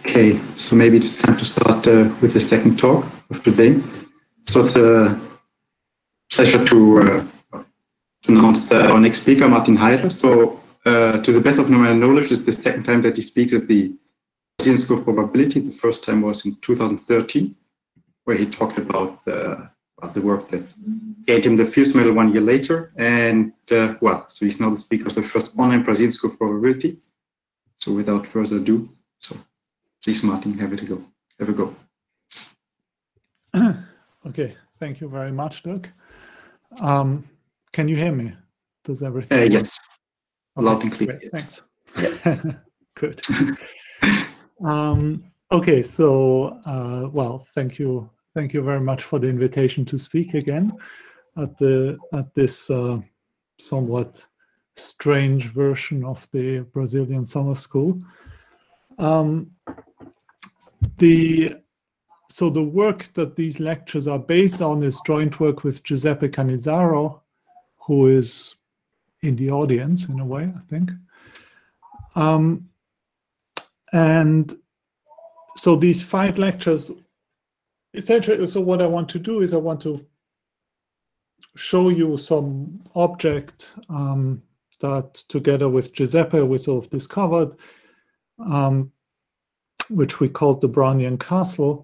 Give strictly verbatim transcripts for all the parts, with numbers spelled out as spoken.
Okay, so maybe it's time to start uh, with the second talk of today. So it's a pleasure to, uh, to announce uh, our next speaker, Martin Heidler. So uh, to the best of my knowledge, it's the second time that he speaks as the Brazilian School of Probability. The first time was in two thousand thirteen, where he talked about, uh, about the work that gained him the Fields Medal one year later. And uh, well, so he's now the speaker of the first online Brazilian School of Probability. So without further ado, so please, Martin, have it a go. Have a go. Okay, thank you very much, Dirk. Um, can you hear me? Does everything? Uh, work? yes, Okay, loud and clear. great, Yes. thanks. Good. um, okay, so uh, well, thank you, thank you very much for the invitation to speak again at the at this uh, somewhat strange version of the Brazilian Summer School. Um, the So the work that these lectures are based on is joint work with Giuseppe Cannizzaro, who is in the audience in a way, I think. Um, and so these five lectures, essentially, so what I want to do is I want to show you some object um, that together with Giuseppe we sort of discovered, um, which we called the Brownian Castle.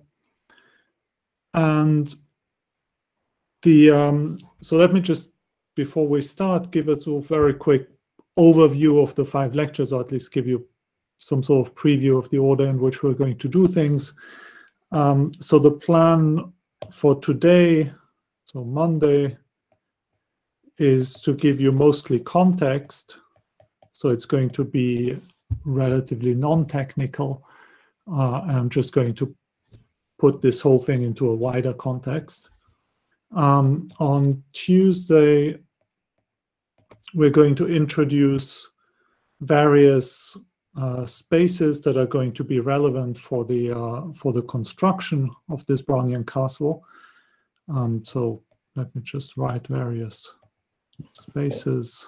And the um, so let me just, before we start, give us a very quick overview of the five lectures, or at least give you some sort of preview of the order in which we're going to do things. Um, so the plan for today, so Monday, is to give you mostly context. So it's going to be relatively non-technical. Uh, I'm just going to put this whole thing into a wider context. Um, on Tuesday, we're going to introduce various uh, spaces that are going to be relevant for the uh, for the construction of this Brownian castle. Um, so let me just write various spaces.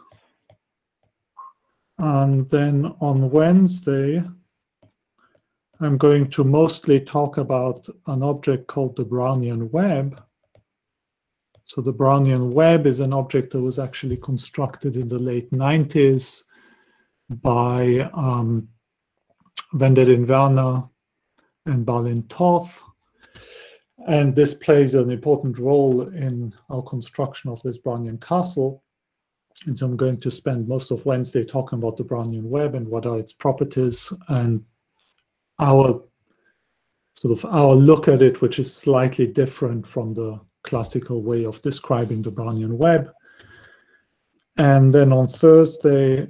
And then on Wednesday, I'm going to mostly talk about an object called the Brownian web. So the Brownian web is an object that was actually constructed in the late nineties by um, Wendelin Werner and Balint Toth. And this plays an important role in our construction of this Brownian castle. And so I'm going to spend most of Wednesday talking about the Brownian web and what are its properties, and our sort of our look at it, which is slightly different from the classical way of describing the Brownian web. And then on Thursday,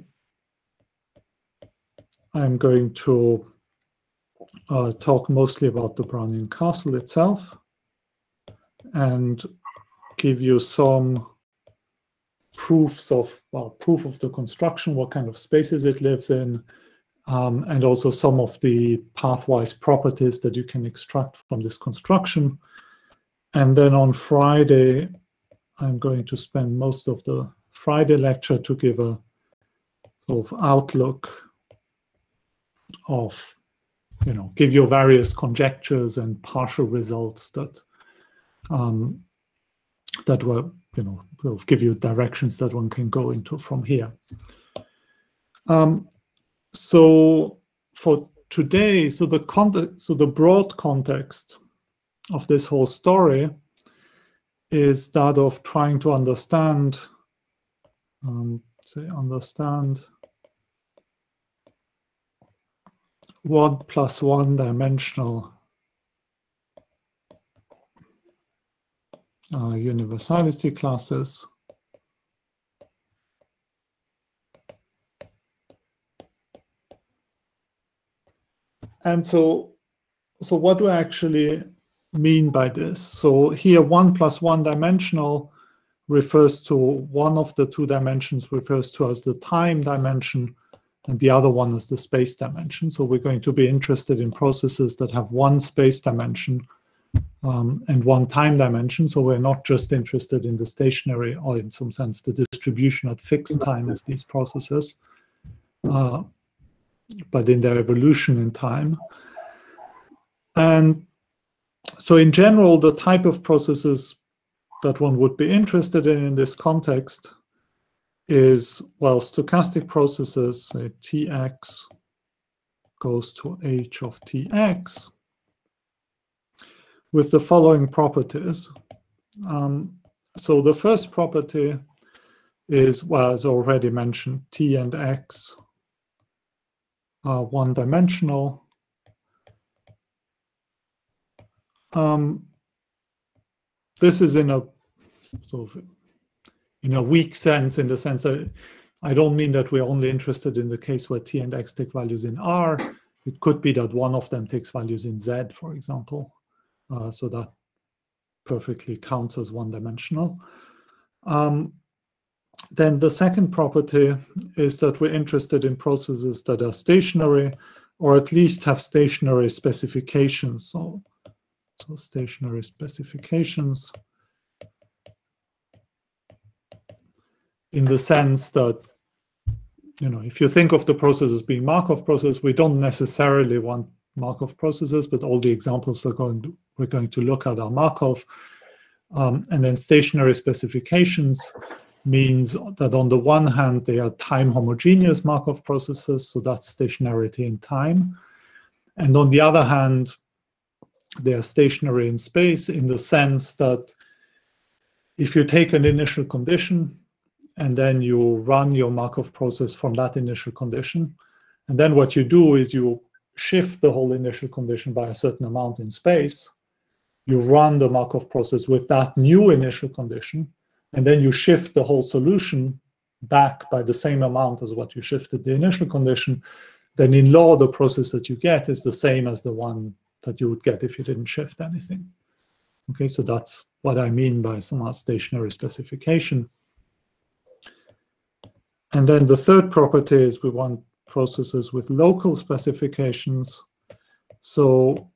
I'm going to uh, talk mostly about the Brownian castle itself and give you some proofs of, well, proof of the construction, what kind of spaces it lives in, Um, and also some of the pathwise properties that you can extract from this construction. And then on Friday, I'm going to spend most of the Friday lecture to give a sort of outlook of, you know, give you various conjectures and partial results that um, that were, you know, will give you directions that one can go into from here. Um, So for today, so the context, so the broad context of this whole story is that of trying to understand, um, say, understand one plus one dimensional uh, universality classes. And so, so what do I actually mean by this? So here, one plus one dimensional refers to one of the two dimensions refers to as the time dimension, and the other one is the space dimension. So we're going to be interested in processes that have one space dimension um, and one time dimension. So we're not just interested in the stationary, or in some sense, the distribution at fixed time of these processes, uh, but in their evolution in time. And so in general, the type of processes that one would be interested in in this context is, well, stochastic processes, say Tx goes to h of Tx, with the following properties. Um, so the first property is, well, as already mentioned, T and X are one-dimensional. Um, this is in a sort of in a weak sense, in the sense that I don't mean that we're only interested in the case where T and X take values in R. It could be that one of them takes values in Z, for example. Uh, so that perfectly counts as one-dimensional. Um, then the second property is that we're interested in processes that are stationary, or at least have stationary specifications. So, so stationary specifications in the sense that, you know, if you think of the process as being Markov process, we don't necessarily want Markov processes, but all the examples are going to, we're going to look at are Markov. Um, and then stationary specifications means that on the one hand, they are time homogeneous Markov processes, so that's stationarity in time. And on the other hand, they are stationary in space in the sense that if you take an initial condition and then you run your Markov process from that initial condition, and then what you do is you shift the whole initial condition by a certain amount in space, you run the Markov process with that new initial condition, and then you shift the whole solution back by the same amount as what you shifted the initial condition, then in law, the process that you get is the same as the one that you would get if you didn't shift anything. Okay, so that's what I mean by somewhat stationary specification. And then the third property is we want processes with local specifications. So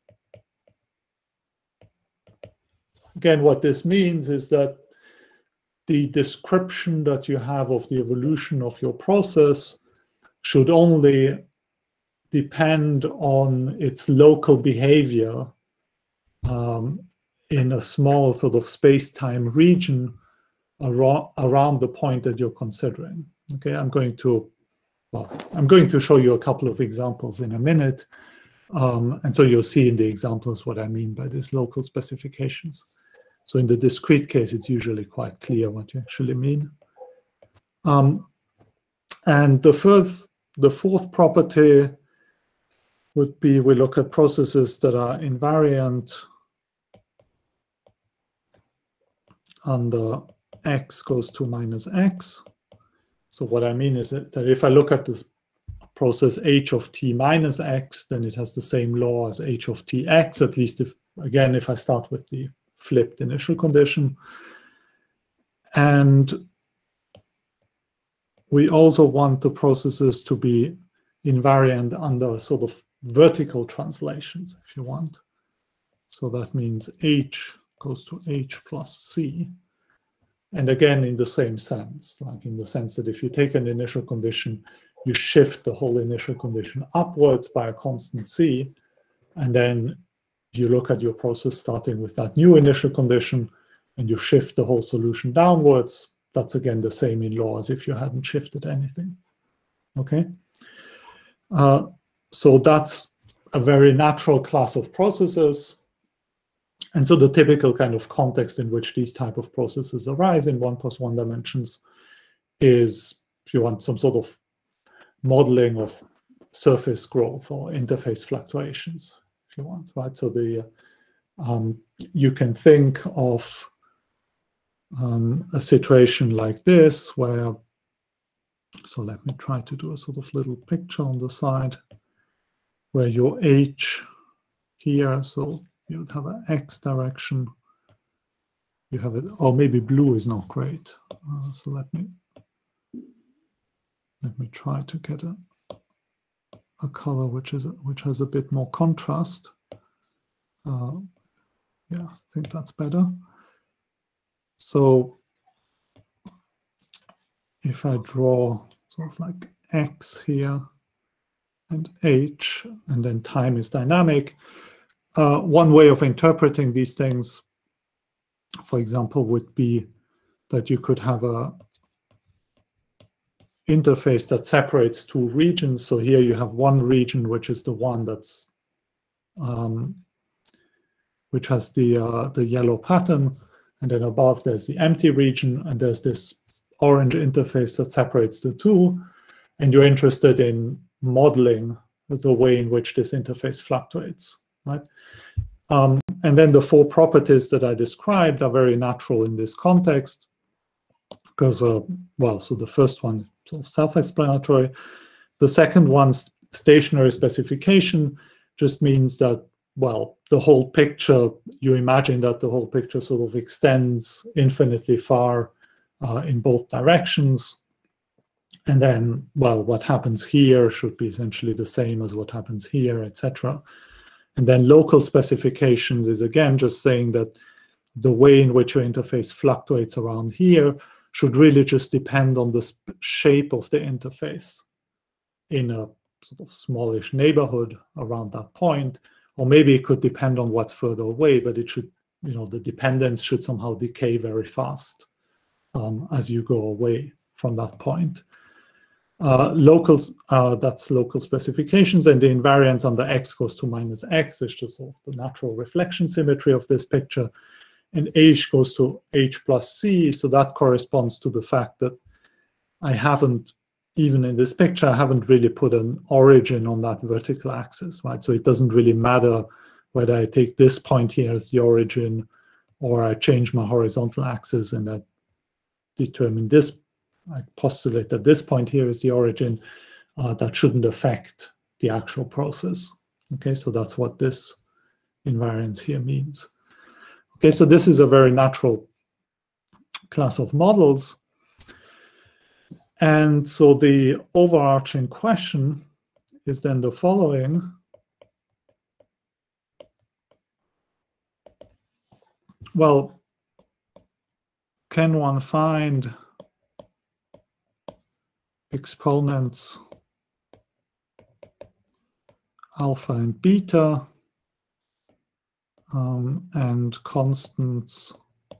again, what this means is that the description that you have of the evolution of your process should only depend on its local behavior um, in a small sort of space-time region around, around the point that you're considering. Okay, I'm going to, well, I'm going to show you a couple of examples in a minute. Um, and so you'll see in the examples what I mean by these local specifications. So in the discrete case, it's usually quite clear what you actually mean. Um, and the fourth, the fourth property would be we look at processes that are invariant under x goes to minus x. So what I mean is that, that if I look at this process h of t minus x, then it has the same law as h of tx, at least if, again, if I start with the flipped initial condition. And we also want the processes to be invariant under sort of vertical translations, if you want. So that means h goes to h plus c. And again, in the same sense, like in the sense that if you take an initial condition, you shift the whole initial condition upwards by a constant c, and then you look at your process starting with that new initial condition, and you shift the whole solution downwards. That's again the same in law as if you hadn't shifted anything. Okay? Uh, so that's a very natural class of processes. And so the typical kind of context in which these type of processes arise in one plus one dimensions is, if you want, some sort of modeling of surface growth or interface fluctuations, if you want, right? So the um, you can think of um, a situation like this where, so let me try to do a sort of little picture on the side where your h here, so you would have an x direction. You have it, or maybe blue is not great. Uh, so let me let me try to get a a color which is which has a bit more contrast. Uh, yeah, I think that's better. So if I draw sort of like x here and h, and then time is dynamic, uh, one way of interpreting these things, for example, would be that you could have a interface that separates two regions. So here you have one region, which is the one that's um, which has the uh, the yellow pattern, and then above there's the empty region, and there's this orange interface that separates the two, and you're interested in modeling the way in which this interface fluctuates, right? Um, and then the four properties that I described are very natural in this context, because, uh, well, so the first one, sort of self-explanatory. The second one, stationary specification, just means that, well, the whole picture, you imagine that the whole picture sort of extends infinitely far uh, in both directions. And then, well, what happens here should be essentially the same as what happens here, et cetera. And then local specifications is, again, just saying that the way in which your interface fluctuates around here should really just depend on the shape of the interface in a sort of smallish neighborhood around that point. Or maybe it could depend on what's further away, but it should, you know, the dependence should somehow decay very fast um, as you go away from that point. Uh, local, uh, that's local specifications, and the invariance under x goes to minus x is just sort of the natural reflection symmetry of this picture. And h goes to h plus c, so that corresponds to the fact that I haven't, even in this picture, I haven't really put an origin on that vertical axis, right? So it doesn't really matter whether I take this point here as the origin or I change my horizontal axis and I determine this, I postulate that this point here is the origin. Uh, that shouldn't affect the actual process. Okay, so that's what this invariance here means. Okay, so this is a very natural class of models. And so the overarching question is then the following. Well, can one find exponents alpha and beta um, and constants,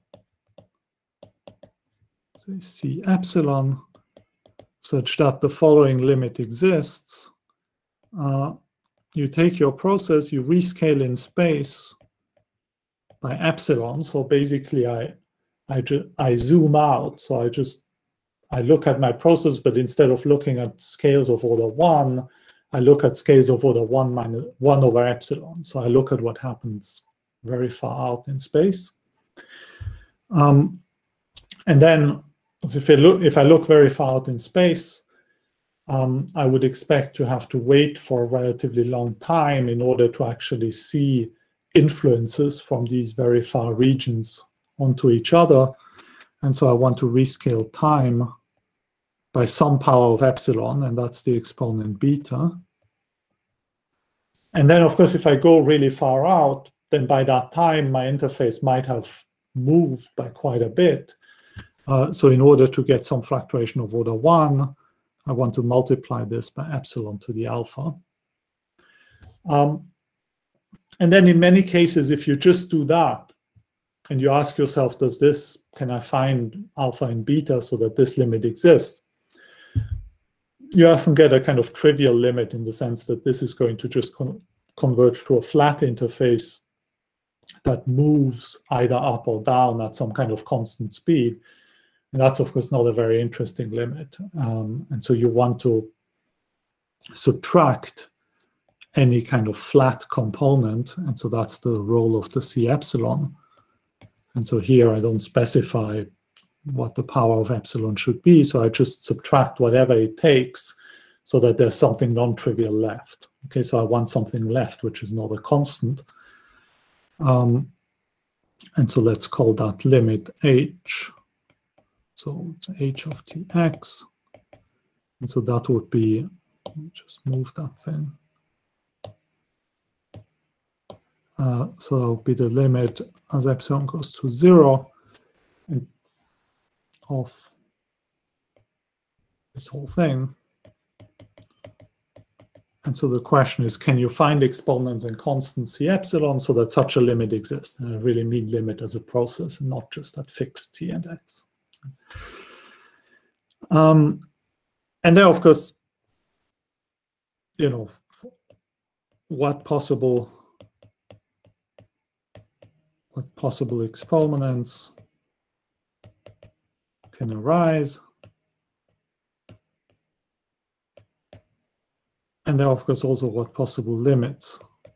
say C epsilon, such that the following limit exists? Uh, you take your process, you rescale in space by epsilon. So basically, I I, I zoom out. So I just I look at my process, but instead of looking at scales of order one, I look at scales of order one minus one over epsilon. So I look at what happens very far out in space. Um, and then if I look, if I look very far out in space, um, I would expect to have to wait for a relatively long time in order to actually see influences from these very far regions onto each other. And so I want to rescale time by some power of epsilon, and that's the exponent beta. And then, of course, if I go really far out, then by that time, my interface might have moved by quite a bit. Uh, so in order to get some fluctuation of order one, I want to multiply this by epsilon to the alpha. Um, and then in many cases, if you just do that, and you ask yourself, does this, can I find alpha and beta so that this limit exists? You often get a kind of trivial limit in the sense that this is going to just con converge to a flat interface that moves either up or down at some kind of constant speed. And that's, of course, not a very interesting limit. Um, and so you want to subtract any kind of flat component. And so that's the role of the C epsilon. And so here I don't specify what the power of epsilon should be. So I just subtract whatever it takes so that there's something non-trivial left. Okay, so I want something left, which is not a constant. Um, and so let's call that limit h. So it's h of tx. And so that would be, just move that thing. Uh, so that would be the limit as epsilon goes to zero and of this whole thing. and so the question is, can you find exponents in constant C epsilon so that such a limit exists? And I really mean limit as a process and not just at fixed T and X. Um, and there, of course, you know, what possible what possible exponents can arise. And there, of course, also what possible limits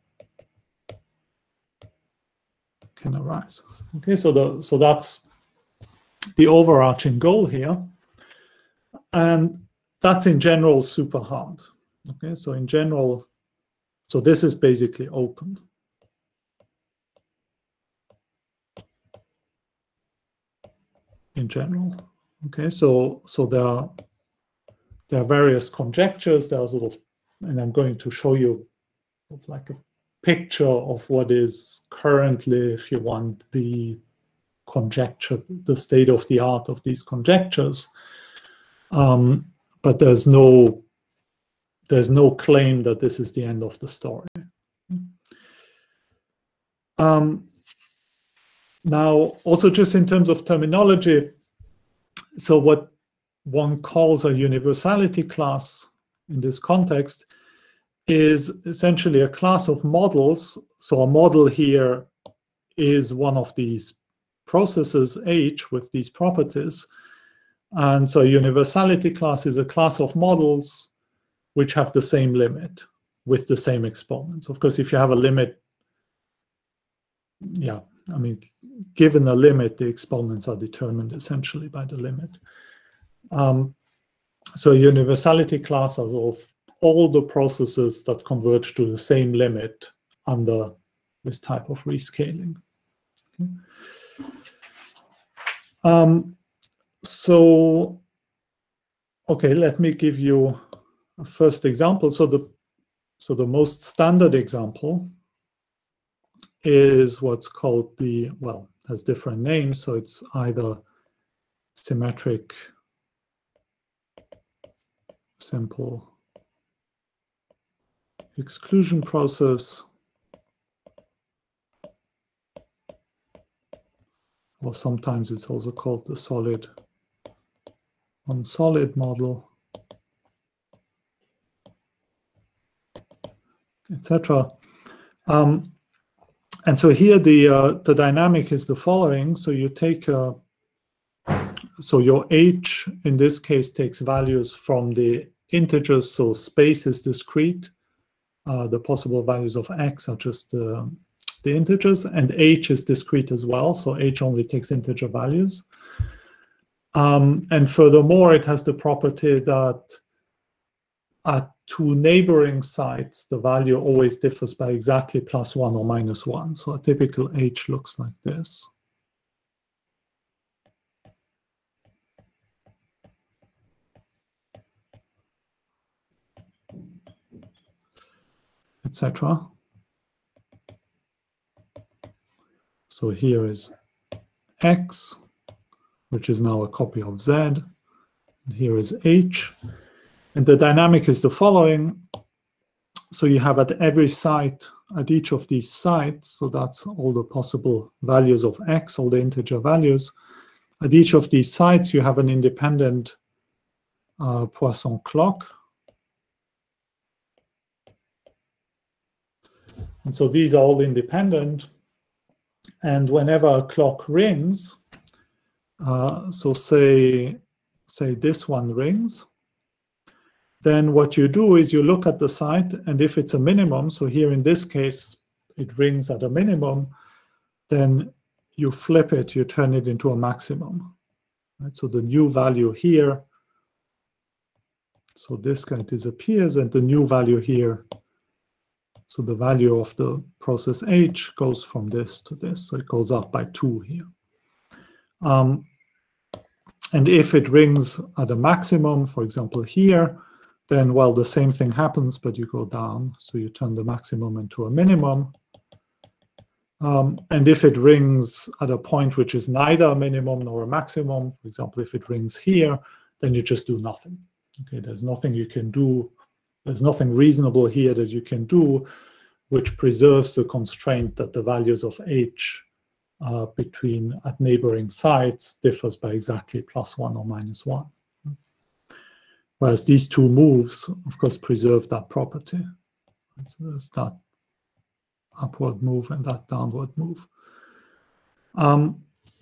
can arise. Okay, so the so that's the overarching goal here. And that's in general super hard. Okay, so in general, so this is basically open. In general. Okay, so so there are there are various conjectures. There are sort of, and I'm going to show you like a picture of what is currently, if you want, the conjecture, the state of the art of these conjectures. Um, but there's no there's no claim that this is the end of the story. Um, now, also just in terms of terminology, so what one calls a universality class in this context is essentially a class of models. So a model here is one of these processes, H, with these properties. And so a universality class is a class of models which have the same limit with the same exponents. Of course, if you have a limit, yeah, I mean, given a limit, the exponents are determined essentially by the limit. Um, so a universality class is of all the processes that converge to the same limit under this type of rescaling. Okay. Um, so, okay, let me give you a first example. So the so the most standard example is what's called the, well, has different names. So it's either symmetric simple exclusion process, or sometimes it's also called the solid on solid model, et cetera. Um, and so here the uh, the dynamic is the following. So you take uh, so your H in this case takes values from the integers. So space is discrete. Uh, the possible values of X are just uh, the integers, and H is discrete as well. So H only takes integer values. Um, and furthermore, it has the property that at two neighboring sites, the value always differs by exactly plus one or minus one. So a typical H looks like this. et cetera. So here is X, which is now a copy of Z. And here is H. And the dynamic is the following. So you have at every site, at each of these sites, so that's all the possible values of X, all the integer values. At each of these sites, you have an independent uh, Poisson clock. And so these are all independent. And whenever a clock rings, uh, so say, say this one rings, then what you do is you look at the site, and if it's a minimum, so here in this case, it rings at a minimum, then you flip it, you turn it into a maximum. Right? So the new value here, so this guy disappears, and the new value here, so the value of the process H goes from this to this, so it goes up by two here. Um, and if it rings at a maximum, for example here, then, well, the same thing happens, but you go down. So you turn the maximum into a minimum. Um, and if it rings at a point which is neither a minimum nor a maximum, for example, if it rings here, then you just do nothing. Okay, there's nothing you can do there's nothing reasonable here that you can do which preserves the constraint that the values of h uh, between at neighboring sites differs by exactly plus one or minus one. Whereas these two moves, of course, preserve that property. So there's that upward move and that downward move. Um,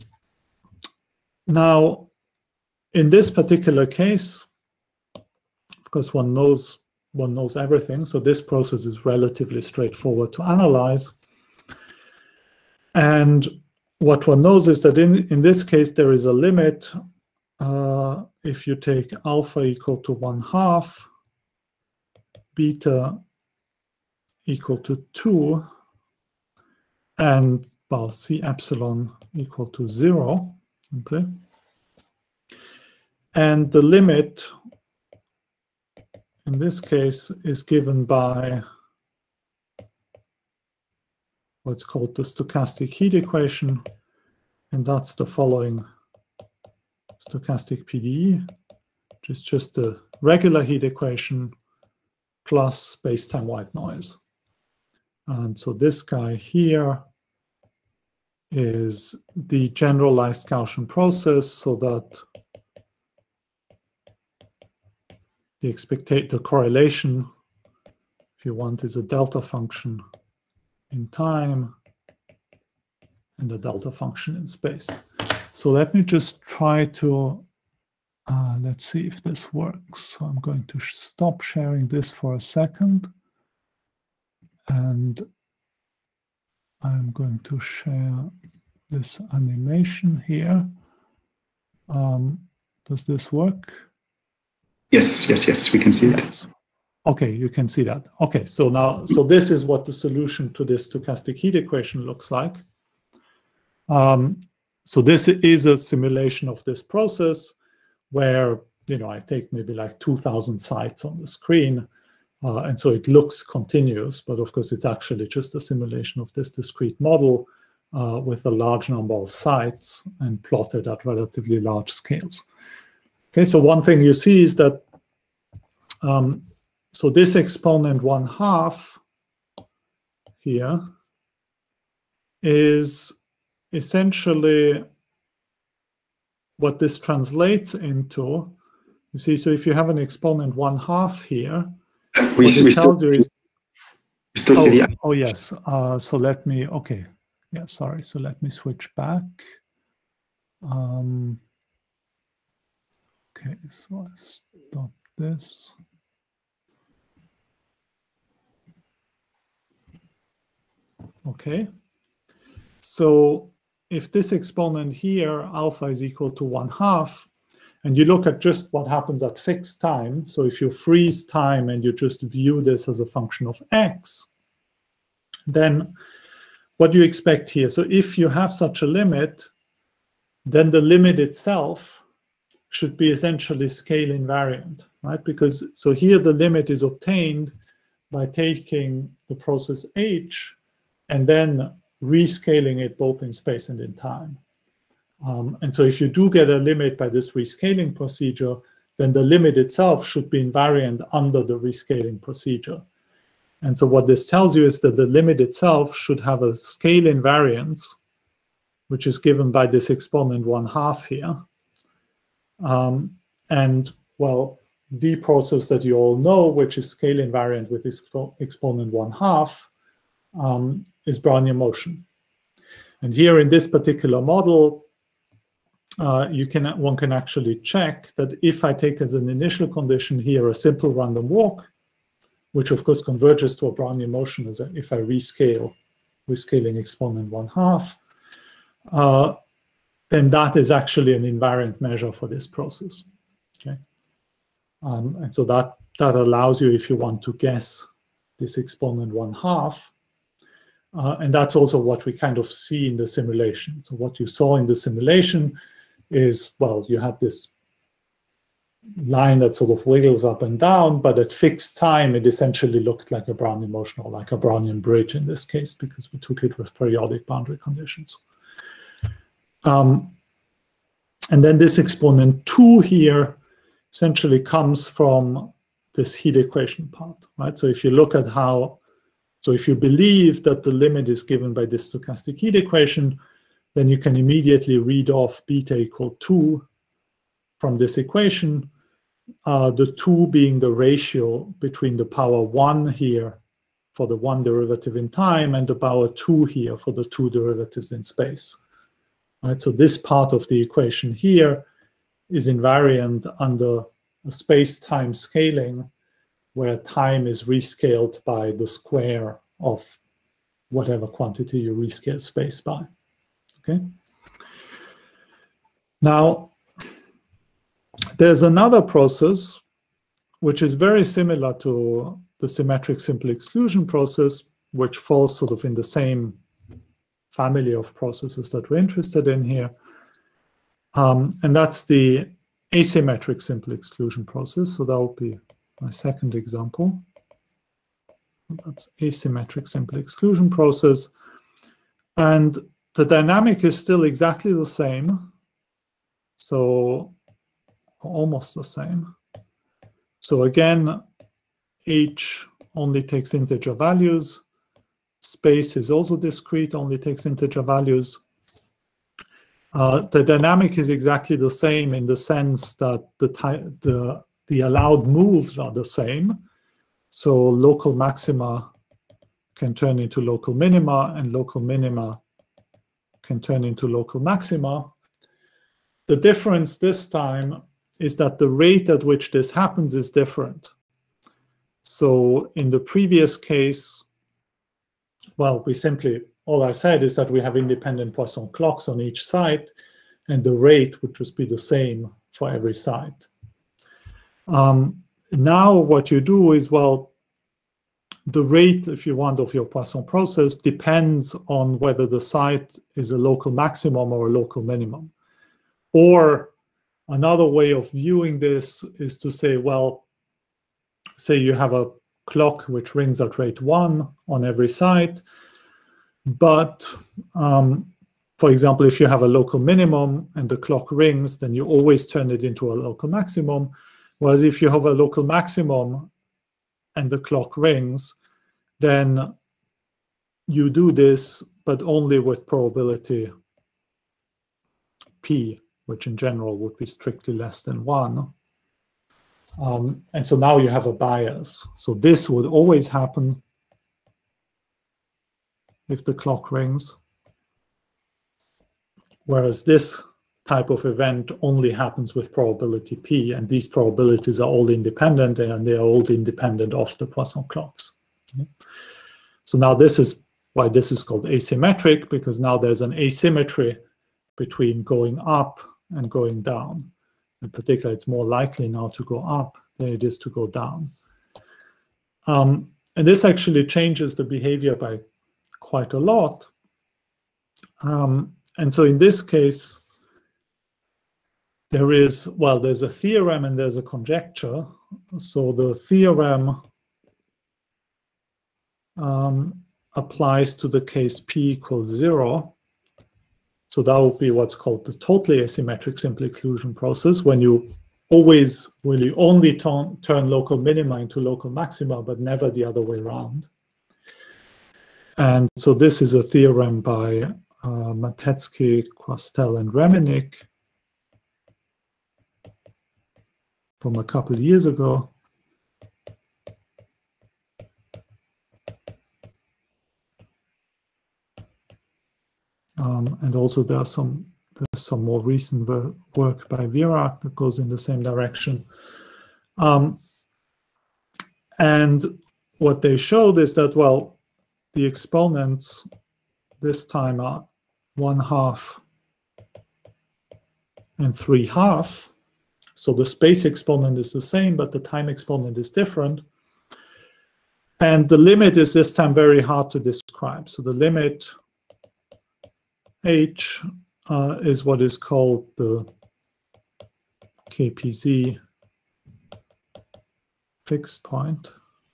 now, in this particular case, of course, one knows one knows everything. So this process is relatively straightforward to analyze. And what one knows is that in, in this case, there is a limit. Uh, if you take alpha equal to one half, beta equal to two, and well, C epsilon equal to zero, okay? And the limit in this case is given by what's called the stochastic heat equation, and that's the following stochastic P D E, which is just the regular heat equation plus space-time white noise. And so this guy here is the generalized Gaussian process, so that the expectate the correlation, if you want, is a delta function in time and a delta function in space. So let me just try to, uh, let's see if this works. So I'm going to sh stop sharing this for a second. And I'm going to share this animation here. Um, does this work? Yes, yes, yes, we can see yes. that. Okay, you can see that. Okay, so now, so this is what the solution to this stochastic heat equation looks like. Um, so this is a simulation of this process where, you know, I take maybe like two thousand sites on the screen, uh, and so it looks continuous, but of course it's actually just a simulation of this discrete model uh, with a large number of sites and plotted at relatively large scales. Okay, so one thing you see is that, um, so this exponent one half here is essentially what this translates into. You see, so if you have an exponent one half here, we, what it we tells still, you is, we still oh, see the, oh yes, uh, so let me, okay, yeah, sorry, so let me switch back. Um, okay, so I stop this. Okay, so if this exponent here, alpha is equal to one half, and you look at just what happens at fixed time, so if you freeze time and you just view this as a function of x, then what do you expect here? So if you have such a limit, then the limit itself should be essentially scale invariant, right? Because so here the limit is obtained by taking the process h and then rescaling it both in space and in time. Um, and so if you do get a limit by this rescaling procedure, then the limit itself should be invariant under the rescaling procedure. And so what this tells you is that the limit itself should have a scale invariance, which is given by this exponent one half here. Um, and well, the process that you all know, which is scale invariant with expo exponent one half, um, is Brownian motion. And here in this particular model, uh, you can one can actually check that if I take as an initial condition here a simple random walk, which of course converges to a Brownian motion as a, if I rescale, rescaling exponent one half, uh, then that is actually an invariant measure for this process. Okay, um, and so that that allows you, if you want to guess this exponent one half, uh, and that's also what we kind of see in the simulation. So what you saw in the simulation is, well, you had this line that sort of wiggles up and down, but at fixed time, it essentially looked like a Brownian motion, or like a Brownian bridge in this case, because we took it with periodic boundary conditions. Um, and then this exponent two here essentially comes from this heat equation part, right? So if you look at how, so if you believe that the limit is given by this stochastic heat equation, then you can immediately read off beta equal two from this equation, uh, the two being the ratio between the power one here for the one derivative in time and the power two here for the two derivatives in space. Right? So this part of the equation here is invariant under a space-time scaling where time is rescaled by the square of whatever quantity you rescale space by. Okay. Now, there's another process which is very similar to the symmetric simple exclusion process, which falls sort of in the same family of processes that we're interested in here. Um, and that's the asymmetric simple exclusion process. So that would be my second example. That's asymmetric simple exclusion process. And the dynamic is still exactly the same. So almost the same. So again, H only takes integer values. Space is also discrete, only takes integer values. Uh, the dynamic is exactly the same in the sense that the, the, the allowed moves are the same. So local maxima can turn into local minima, and local minima can turn into local maxima. The difference this time is that the rate at which this happens is different. So in the previous case, well, we simply, all I said is that we have independent Poisson clocks on each side, and the rate would just be the same for every side. Um, now what you do is, well, the rate, if you want, of your Poisson process depends on whether the site is a local maximum or a local minimum. Or another way of viewing this is to say, well, say you have a clock which rings at rate one on every side, but um, for example, if you have a local minimum and the clock rings, then you always turn it into a local maximum. Whereas if you have a local maximum and the clock rings, then you do this, but only with probability P, which in general would be strictly less than one. Um, and so now you have a bias. So this would always happen if the clock rings, whereas this type of event only happens with probability P, and these probabilities are all independent, and they are all independent of the Poisson clocks. Okay. So now this is why this is called asymmetric, because now there's an asymmetry between going up and going down. In particular, it's more likely now to go up than it is to go down. Um, and this actually changes the behavior by quite a lot. Um, and so in this case, there is, well, there's a theorem and there's a conjecture. So the theorem um, applies to the case P equals zero. So that would be what's called the totally asymmetric simple exclusion process, when you always really only turn, turn local minima into local maxima, but never the other way around. And so this is a theorem by uh, Matetsky, Quastel, and Remenick from a couple of years ago. Um, and also there's some there's some more recent work by Virac that goes in the same direction. Um, and what they showed is that, well, the exponents this time are one half and three half. So the space exponent is the same, but the time exponent is different. And the limit is this time very hard to describe. So the limit H uh, is what is called the K P Z fixed point.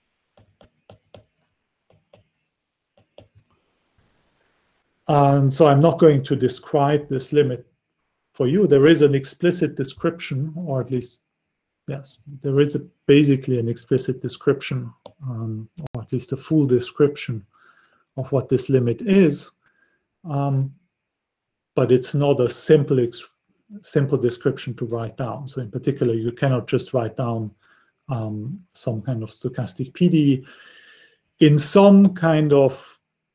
And so I'm not going to describe this limit for you. There is an explicit description, or at least yes, there is a, basically an explicit description, um, or at least a full description of what this limit is, um, but it's not a simple, simple description to write down. So in particular, you cannot just write down um, some kind of stochastic P D E. In some kind of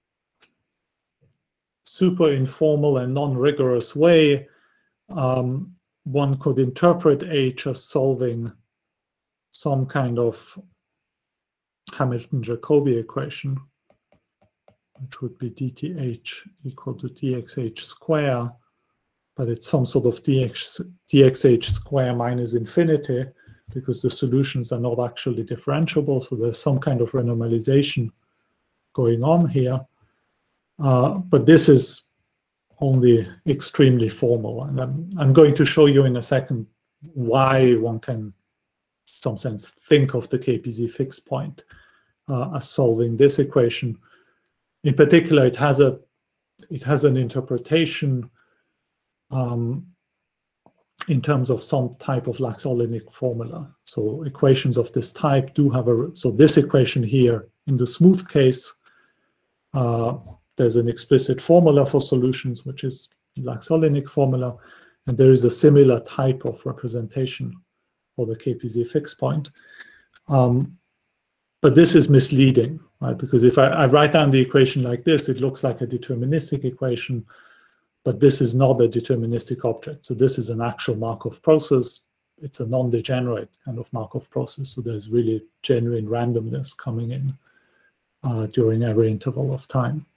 super informal and non-rigorous way, um, one could interpret H as solving some kind of Hamilton-Jacobi equation, which would be d T H equal to d X H square, but it's some sort of dx, dxh square minus infinity, because the solutions are not actually differentiable, so there's some kind of renormalization going on here. Uh, but this is only extremely formal, and I'm, I'm going to show you in a second why one can, in some sense, think of the K P Z fixed point uh, as solving this equation. In particular, it has a it has an interpretation um, in terms of some type of Lax-Olenek formula. So equations of this type do have a, so this equation here in the smooth case, uh, there's an explicit formula for solutions, which is Lax-Olenek formula, and there is a similar type of representation for the K P Z fixed point. Um, but this is misleading, right? Because if I, I write down the equation like this, it looks like a deterministic equation, but this is not a deterministic object. So this is an actual Markov process. It's a non-degenerate kind of Markov process. So there's really genuine randomness coming in uh, during every interval of time.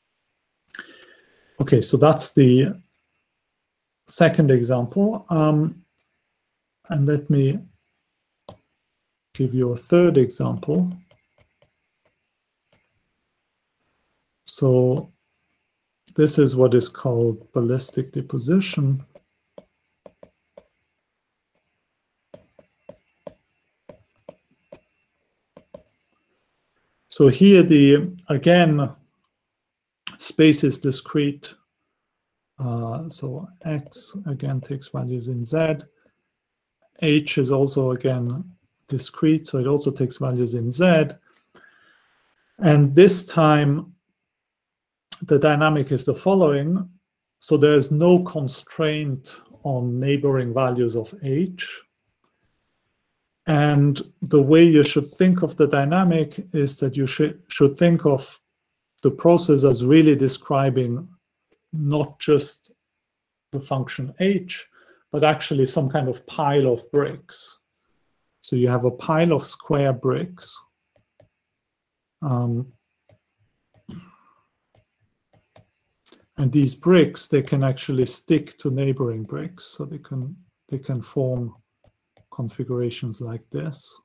Okay, so that's the second example. Um, and let me give you a third example. So this is what is called ballistic deposition. So here the, again, space is discrete. Uh, so X again takes values in Z. H is also again discrete, so it also takes values in Z. And this time the dynamic is the following. So there's no constraint on neighboring values of H. And the way you should think of the dynamic is that you should, should think of the process as really describing not just the function H, but actually some kind of pile of bricks. So you have a pile of square bricks. Um, and these bricks, they can actually stick to neighboring bricks. So they can, they can form configurations like this.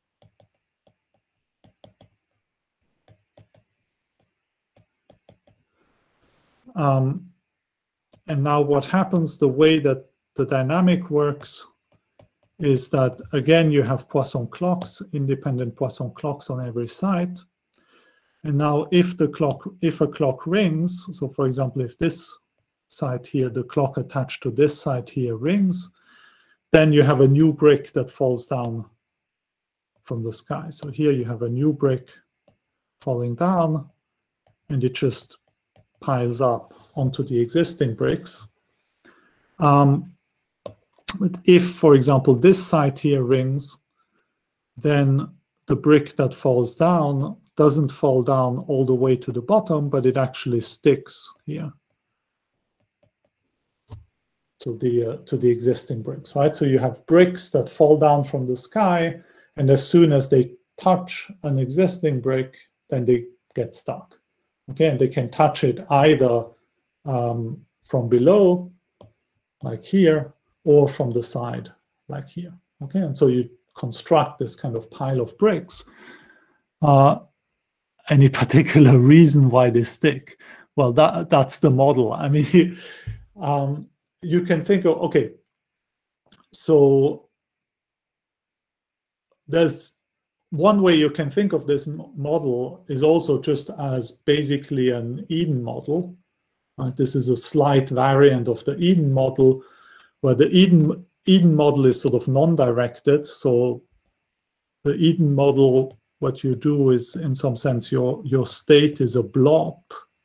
Um, and now what happens, the way that the dynamic works is that, again, you have Poisson clocks, independent Poisson clocks on every side. And now if the clock, if a clock rings, so for example, if this side here, the clock attached to this side here rings, then you have a new brick that falls down from the sky. So here you have a new brick falling down, and it just piles up onto the existing bricks. Um, but if, for example, this side here rings, then the brick that falls down doesn't fall down all the way to the bottom, but it actually sticks here to the uh, to the existing bricks, right? So you have bricks that fall down from the sky, and as soon as they touch an existing brick, then they get stuck. Okay, and they can touch it either um, from below, like here, or from the side, like here. Okay, and so you construct this kind of pile of bricks. Uh, any particular reason why they stick? Well, that that's the model. I mean, um, you can think of, okay, so there's one way you can think of this model is also just as basically an Eden model. Right? This is a slight variant of the Eden model, where the Eden Eden model is sort of non-directed. So the Eden model, what you do is, in some sense, your, your state is a blob.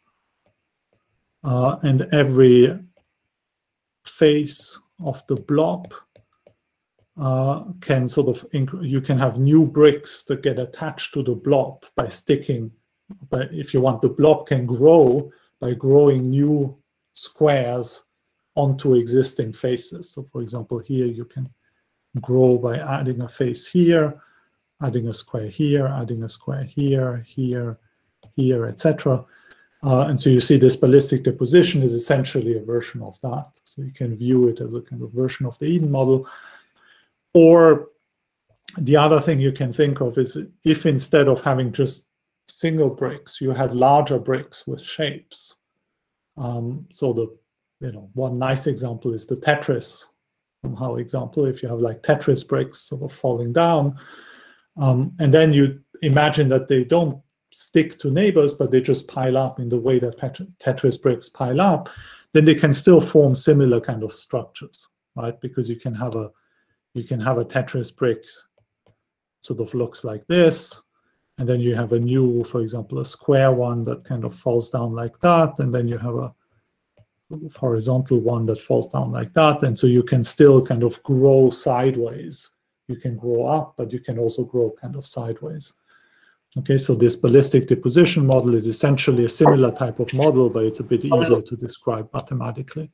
Uh, and every face of the blob uh, can sort of, you can have new bricks that get attached to the blob by sticking. But if you want, the blob can grow by growing new squares onto existing faces. So for example, here you can grow by adding a face here, adding a square here, adding a square here, here, here, et cetera. Uh, and so you see this ballistic deposition is essentially a version of that. So you can view it as a kind of version of the Eden model. Or the other thing you can think of is if instead of having just single bricks, you had larger bricks with shapes. Um, so the, you know, one nice example is the Tetris somehow example. If you have like Tetris bricks sort of falling down, um, and then you imagine that they don't stick to neighbors, but they just pile up in the way that Tetris bricks pile up, then they can still form similar kind of structures, right? Because you can have a you can have a Tetris brick sort of looks like this, and then you have a new, for example, a square one that kind of falls down like that, and then you have a horizontal one that falls down like that, and so you can still kind of grow sideways. You can grow up, but you can also grow kind of sideways. Okay, so this ballistic deposition model is essentially a similar type of model, but it's a bit easier to describe mathematically.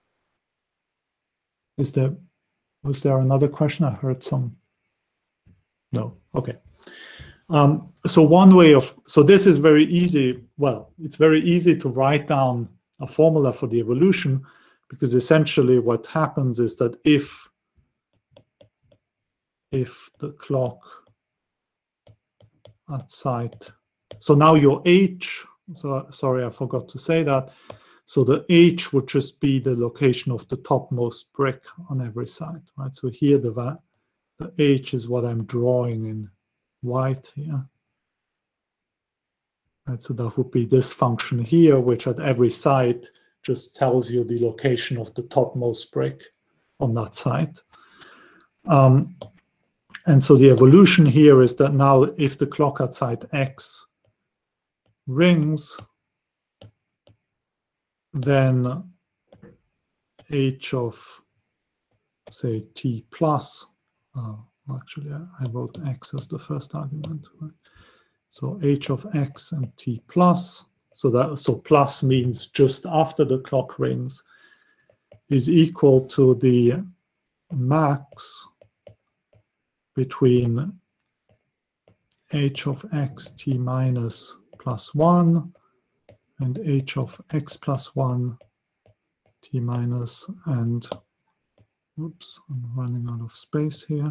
Is there, was there another question? I heard some. No, okay. Um, so one way of, so this is very easy. Well, it's very easy to write down a formula for the evolution, because essentially what happens is that if, if the clock at site, so now your H, so sorry, I forgot to say that. So the H would just be the location of the topmost brick on every side, right? So here the, the H is what I'm drawing in white here. Right, so that would be this function here, which at every site just tells you the location of the topmost brick on that site. Um, And so the evolution here is that now if the clock at site X rings, then H of, say, T plus, uh, actually I, I wrote X as the first argument, right? So H of X and T plus, so that so plus means just after the clock rings, is equal to the max between H of X T minus plus one and H of X plus one T minus, and oops, I'm running out of space here,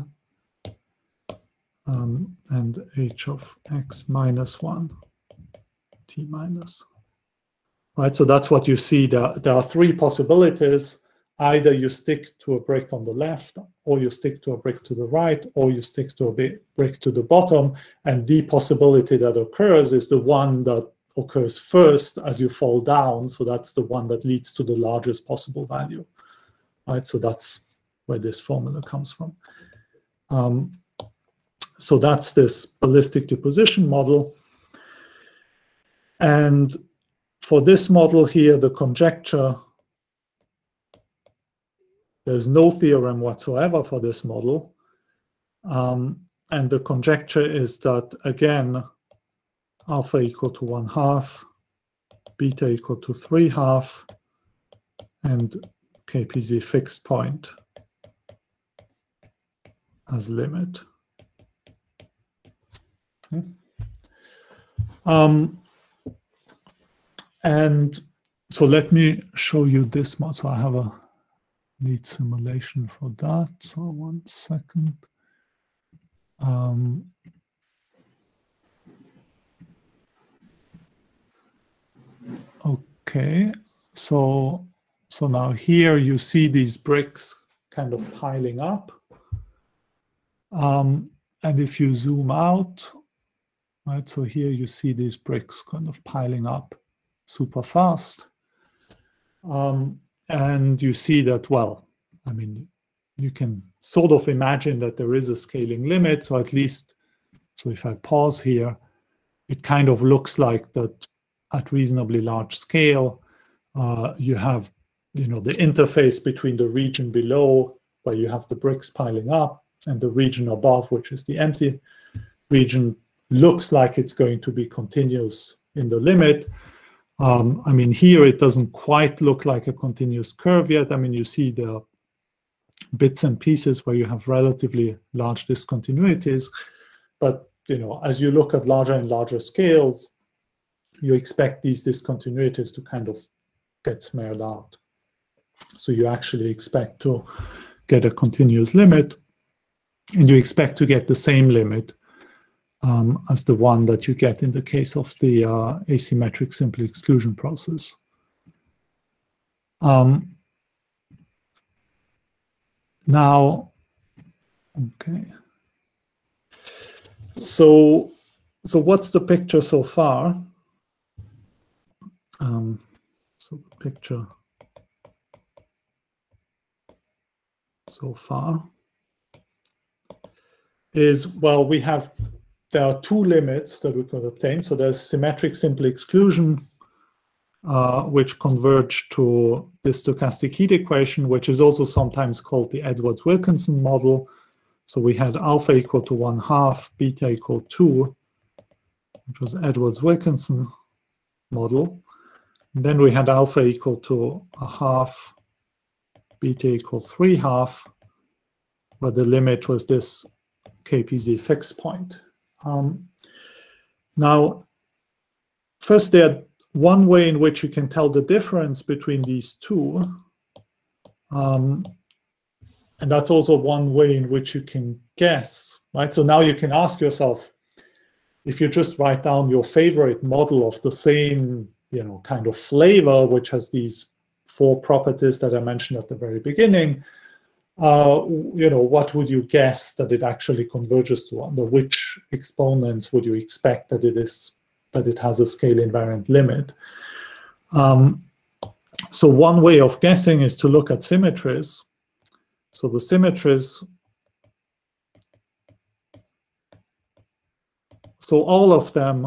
um, and H of X minus one T minus. Right, so that's what you see. There, there are three possibilities. Either you stick to a brick on the left, or you stick to a brick to the right, or you stick to a brick to the bottom. And the possibility that occurs is the one that occurs first as you fall down. So that's the one that leads to the largest possible value. Right, so that's where this formula comes from. Um, so that's this ballistic deposition model. And for this model here, the conjecture, there's no theorem whatsoever for this model. Um, and the conjecture is that, again, alpha equal to one half, beta equal to three half, and K P Z fixed point as limit. Okay. Um, and so let me show you this model. So I have a need simulation for that. So one second. Um, okay, so so now here you see these bricks kind of piling up. Um, and if you zoom out, right, so here you see these bricks kind of piling up super fast. Um, and you see that, well, I mean, you can sort of imagine that there is a scaling limit. So at least, so if I pause here, it kind of looks like that at reasonably large scale, uh, you have, you know, the interface between the region below, where you have the bricks piling up, and the region above, which is the empty region, looks like it's going to be continuous in the limit. Um, I mean, here it doesn't quite look like a continuous curve yet. I mean, you see the bits and pieces where you have relatively large discontinuities, but you know, as you look at larger and larger scales, you expect these discontinuities to kind of get smeared out. So you actually expect to get a continuous limit, and you expect to get the same limit um, as the one that you get in the case of the uh, asymmetric simple exclusion process. Um, now, okay. So, so what's the picture so far? Um, so the picture so far is, well, we have, there are two limits that we could obtain. So there's symmetric simple exclusion, uh, which converge to the stochastic heat equation, which is also sometimes called the Edwards-Wilkinson model. So we had alpha equal to one half, beta equal two, which was Edwards-Wilkinson model. And then we had alpha equal to a half, beta equal three half, where the limit was this K P Z fixed point. Um, now, first, there one way in which you can tell the difference between these two, um, and that's also one way in which you can guess, right? So now you can ask yourself, if you just write down your favorite model of the same, you know, kind of flavor, which has these four properties that I mentioned at the very beginning, uh, you know, what would you guess that it actually converges to? Under which exponents would you expect that it is, that it has a scale invariant limit? Um, so one way of guessing is to look at symmetries. So the symmetries, so all of them,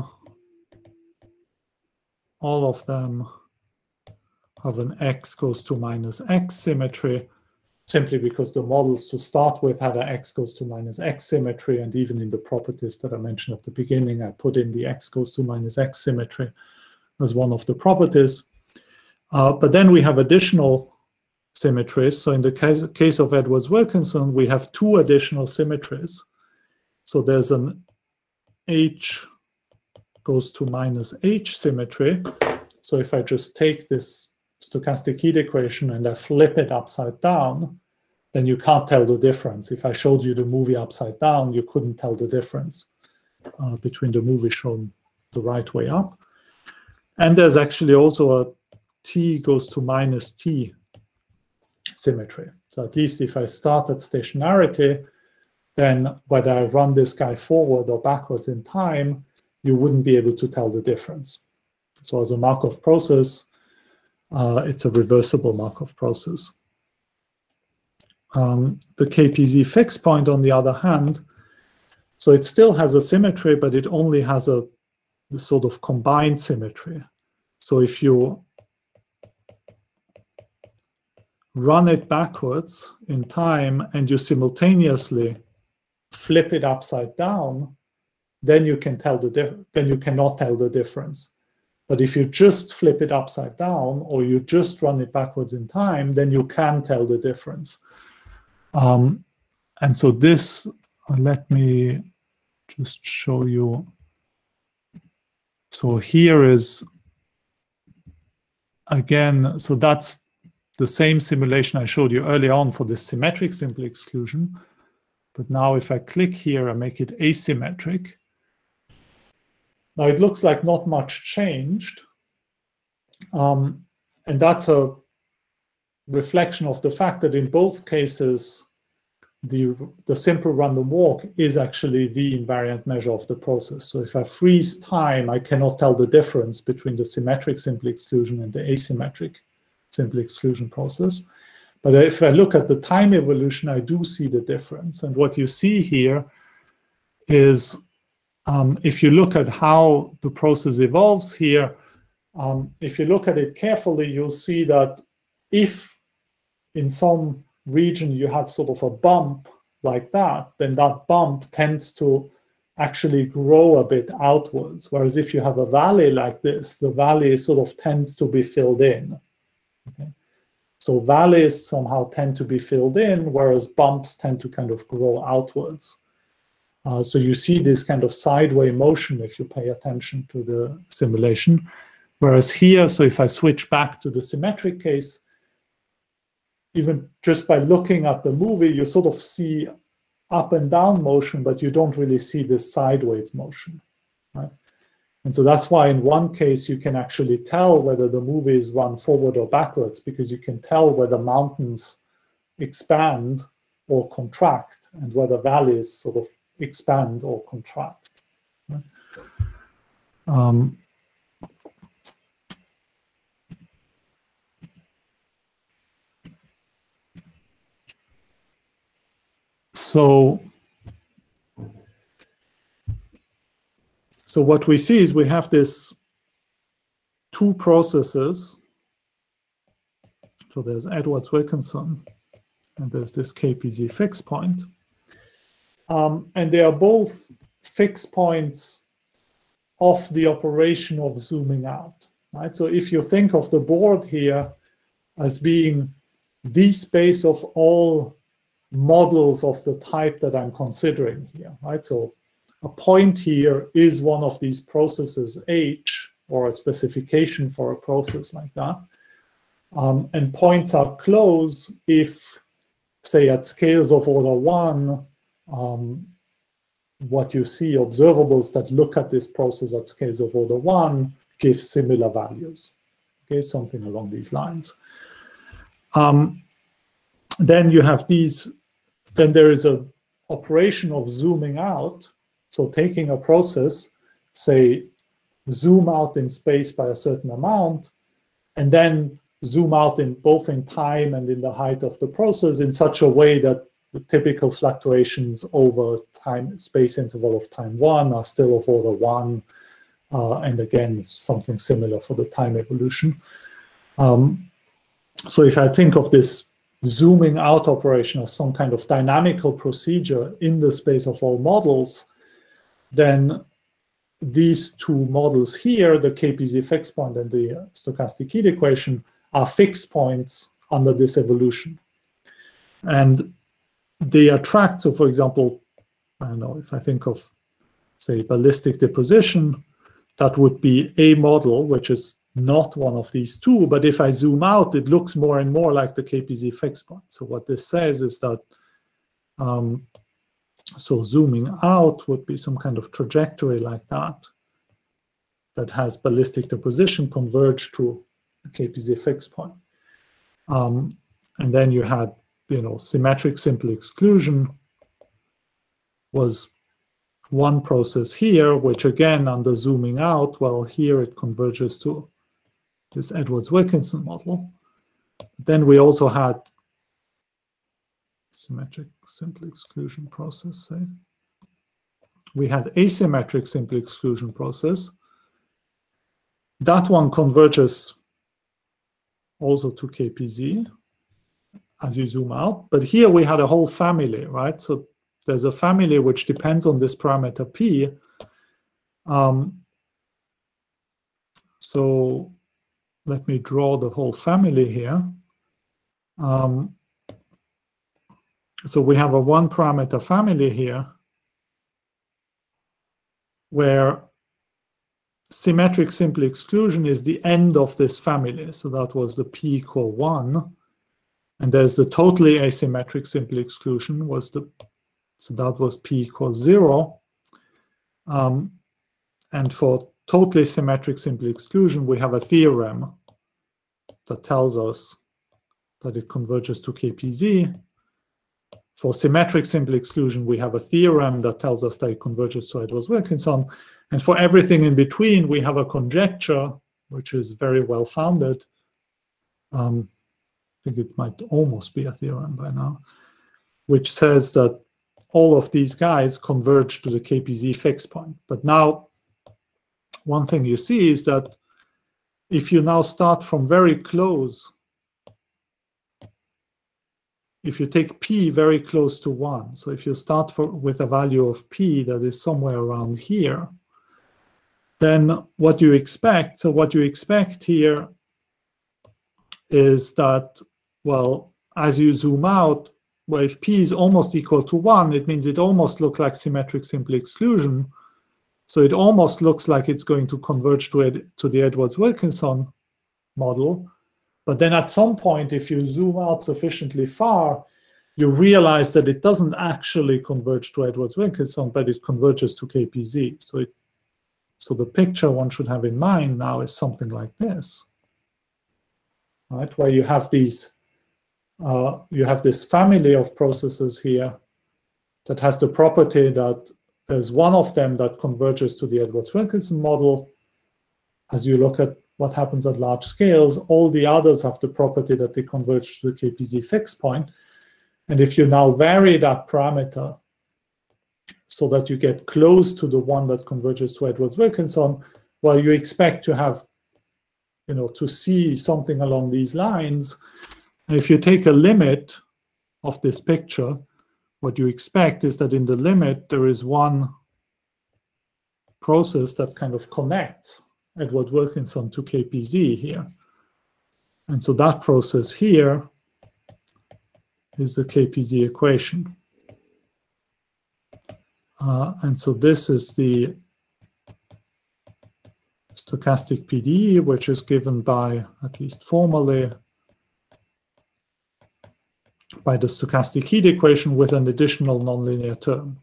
all of them have an x goes to minus x symmetry, simply because the models to start with had a x goes to minus x symmetry, and even in the properties that I mentioned at the beginning, I put in the x goes to minus x symmetry as one of the properties. Uh, but then we have additional symmetries. So in the case, case of Edwards-Wilkinson, we have two additional symmetries. So there's an h goes to minus h symmetry. So if I just take this stochastic heat equation and I flip it upside down, then you can't tell the difference. If I showed you the movie upside down, you couldn't tell the difference uh, between the movie shown the right way up. And there's actually also a t goes to minus t symmetry. So at least if I start at stationarity, then whether I run this guy forward or backwards in time, you wouldn't be able to tell the difference. So as a Markov process, uh, it's a reversible Markov process. Um, the K P Z fixed point, on the other hand, so it still has a symmetry, but it only has a sort of combined symmetry. So if you run it backwards in time and you simultaneously flip it upside down, then you can tell the diff then you cannot tell the difference. But if you just flip it upside down or you just run it backwards in time, then you can tell the difference. Um, and so this, uh, let me just show you. So here is, again, so that's the same simulation I showed you earlier on for the symmetric simple exclusion. But now if I click here, I make it asymmetric. Now it looks like not much changed. Um, and that's a reflection of the fact that in both cases, the, the simple random walk is actually the invariant measure of the process. So if I freeze time, I cannot tell the difference between the symmetric simple exclusion and the asymmetric simple exclusion process. But if I look at the time evolution, I do see the difference. And what you see here is, um, if you look at how the process evolves here, um, if you look at it carefully, you'll see that if in some region you have sort of a bump like that, then that bump tends to actually grow a bit outwards. Whereas if you have a valley like this, the valley sort of tends to be filled in. Okay? So valleys somehow tend to be filled in, whereas bumps tend to kind of grow outwards. Uh, so you see this kind of sideways motion if you pay attention to the simulation. Whereas here, so if I switch back to the symmetric case, even just by looking at the movie, you sort of see up and down motion, but you don't really see this sideways motion, right? And so that's why in one case you can actually tell whether the movie is run forward or backwards, because you can tell whether mountains expand or contract and whether valleys sort of expand or contract. Right? Um, So, so what we see is we have this two processes. So there's Edwards-Wilkinson and there's this K P Z fixed point. Um, and they are both fixed points of the operation of zooming out, right? So if you think of the board here as being the space of all models of the type that I'm considering here, right? So a point here is one of these processes H, or a specification for a process like that. Um, and points are closed if, say, at scales of order one, um, what you see, observables that look at this process at scales of order one, give similar values. Okay, something along these lines. Um, then you have these, then there is a operation of zooming out. So taking a process, say, zoom out in space by a certain amount, and then zoom out in both in time and in the height of the process in such a way that the typical fluctuations over time, space interval of time one are still of order one. Uh, and again, something similar for the time evolution. Um, so if I think of this zooming out operation as some kind of dynamical procedure in the space of all models, then these two models here, the K P Z fixed point and the stochastic heat equation, are fixed points under this evolution. And they attract, so for example, I don't know, if I think of, say, ballistic deposition, that would be a model, which is not one of these two, but if I zoom out, it looks more and more like the K P Z fixed point. So what this says is that, um, so zooming out would be some kind of trajectory like that, that has ballistic deposition converge to a K P Z fixed point. Um, and then you had, you know, symmetric simple exclusion was one process here, which again, under zooming out, well, here it converges to this Edwards-Wilkinson model. Then we also had symmetric simple exclusion process, say. We had asymmetric simple exclusion process. That one converges also to K P Z as you zoom out. But here we had a whole family, right? So there's a family which depends on this parameter P. Um, so let me draw the whole family here. Um, so we have a one parameter family here where symmetric simple exclusion is the end of this family. So that was the P equal one. And there's the totally asymmetric simple exclusion was the, so that was P equals zero. Um, and for totally symmetric simple exclusion, we have a theorem that tells us that it converges to K P Z. For symmetric simple exclusion, we have a theorem that tells us that it converges to Edwards-Wilkinson. And for everything in between, we have a conjecture, which is very well founded, um, think it might almost be a theorem by now, which says that all of these guys converge to the K P Z fixed point. But now, one thing you see is that if you now start from very close, if you take P very close to one, so if you start for, with a value of P that is somewhere around here, then what you expect, so what you expect here is that, well, as you zoom out, well, if P is almost equal to one, it means it almost looks like symmetric simple exclusion. So it almost looks like it's going to converge to, ed to the Edwards-Wilkinson model. But then at some point, if you zoom out sufficiently far, you realize that it doesn't actually converge to Edwards-Wilkinson, but it converges to K P Z. So, it, so the picture one should have in mind now is something like this, right? Where you have these, uh, you have this family of processes here that has the property that there's one of them that converges to the Edwards-Wilkinson model. As you look at what happens at large scales, all the others have the property that they converge to the K P Z fixed point. And if you now vary that parameter so that you get close to the one that converges to Edwards-Wilkinson, well, you expect to have, you know, to see something along these lines. And if you take a limit of this picture, what you expect is that in the limit, there is one process that kind of connects Edwards-Wilkinson to K P Z here. And so that process here is the K P Z equation. Uh, and so this is the stochastic P D E, which is given by, at least formally, by the stochastic heat equation with an additional nonlinear term.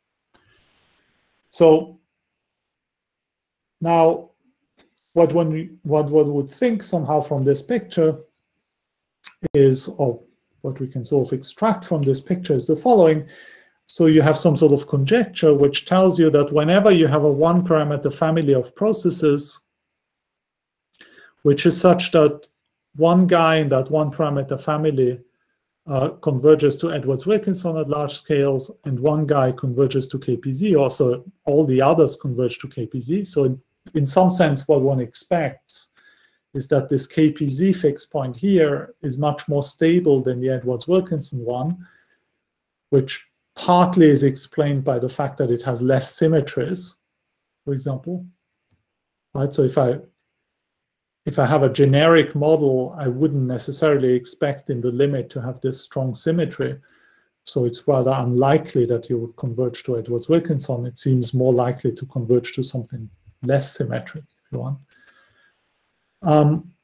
So now, what one what one would think somehow from this picture is, or what we can sort of extract from this picture is the following. So you have some sort of conjecture which tells you that whenever you have a one parameter family of processes, which is such that one guy in that one parameter family uh, converges to Edwards-Wilkinson at large scales, and one guy converges to K P Z, also all the others converge to K P Z. So in, in some sense, what one expects is that this K P Z fixed point here is much more stable than the Edwards-Wilkinson one, which partly is explained by the fact that it has less symmetries, for example. Right? So if I if I have a generic model, I wouldn't necessarily expect in the limit to have this strong symmetry. So it's rather unlikely that you would converge to Edwards-Wilkinson. It seems more likely to converge to something less symmetric, if you want. Um,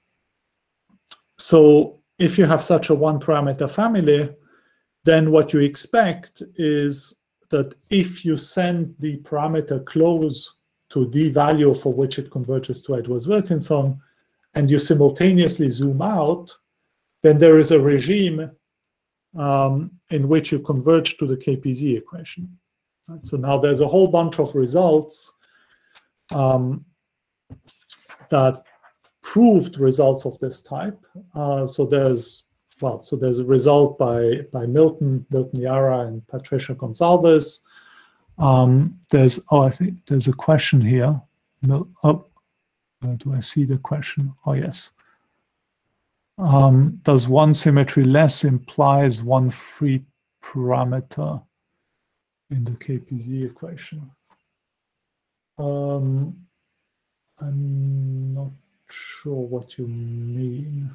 so if you have such a one parameter family, then what you expect is that if you send the parameter close to the value for which it converges to Edwards-Wilkinson, and you simultaneously zoom out, then there is a regime um, in which you converge to the K P Z equation. Right? So now there's a whole bunch of results um, that proved results of this type. Uh, so there's well, so there's a result by by Milton, Milton Yara, and Patricia Gonsalves. Um, there's oh, I think there's a question here. Mil oh, uh, do I see the question? Oh yes. Um, does one symmetry less implies one free parameter in the K P Z equation? Um, I'm not sure what you mean.